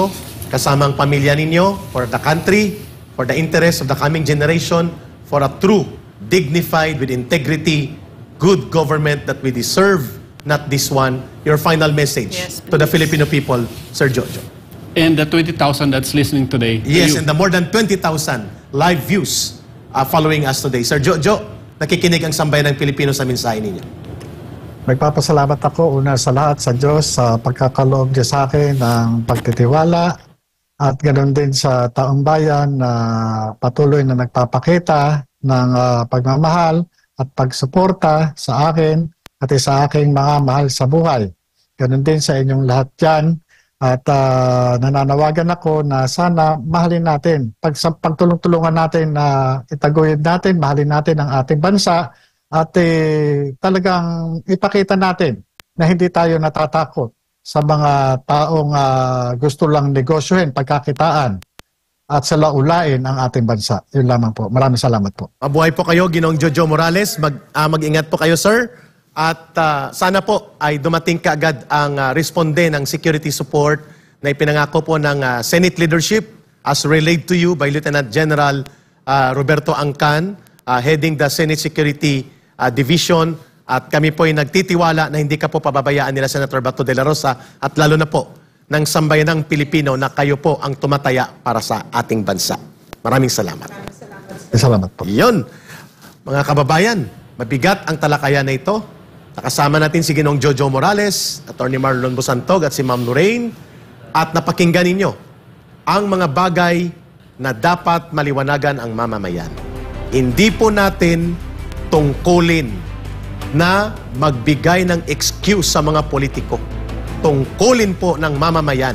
kasama ang pamilya ninyo, for the country, for the interest of the coming generation, for a true, dignified, with integrity, good government that we deserve, not this one. Your final message Yes, to the please. Filipino people, Sir Jojo. And the twenty thousand that's listening today. to Yes, you. and the more than twenty thousand live views uh, following us today. Sir Jojo, nakikinig ang sambayan ng Pilipino sa mensahe ninyo. Nagpapasalamat ako una sa lahat sa Diyos sa pagkakaloob niya sa akin ng pagtitiwala at ganoon din sa taong bayan na patuloy na nagpapakita ng ah, pagmamahal at pagsuporta sa akin at sa aking mga mahal sa buhay. Ganoon din sa inyong lahat dyan at ah, nananawagan ako na sana mahalin natin, pag, pagtulong-tulungan natin na itaguyod natin, mahalin natin ang ating bansa at eh, talagang ipakita natin na hindi tayo natatakot sa mga taong ah, gusto lang negosyohin, pagkakitaan at salaulain ang ating bansa. Yun lamang po. Maraming salamat po. Mabuhay po kayo, Ginoong Jojo Morales. Mag, ah, mag-ingat po kayo, sir. At ah, sana po ay dumating kaagad ang ah, responde ng security support na ipinangako po ng ah, Senate leadership as relayed to you by Lieutenant General ah, Roberto Angcan, ah, heading the Senate Security ah, Division. At kami po ay nagtitiwala na hindi ka po pababayaan nila Senator Bato de la Rosa at lalo na po ng sambayanang Pilipino na kayo po ang tumataya para sa ating bansa. Maraming salamat. Salamat po. Yun. Mga kababayan, mabigat ang talakayan na ito. Nakasama natin si Ginoong Jojo Morales, Attorney Marlon Busantog at si Ma'am Lorraine. At napakinggan ninyo ang mga bagay na dapat maliwanagan ang mamamayan. Hindi po natin tungkulin na magbigay ng excuse sa mga politiko. Tungkulin po ng mamamayan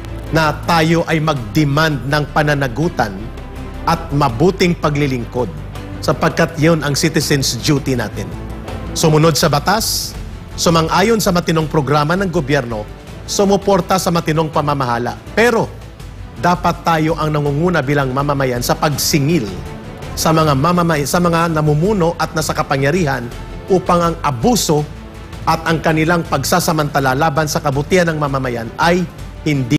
na tayo ay mag-demand ng pananagutan at mabuting paglilingkod sapagkat yun ang citizens' duty natin. Sumunod sa batas, sumang-ayon sa matinong programa ng gobyerno, sumuporta sa matinong pamamahala. Pero dapat tayo ang nangunguna bilang mamamayan sa pagsingil sa mga mamamayan, sa mga namumuno at nasa kapangyarihan upang ang abuso at ang kanilang pagsasamantala laban sa kabutihan ng mamamayan ay hindi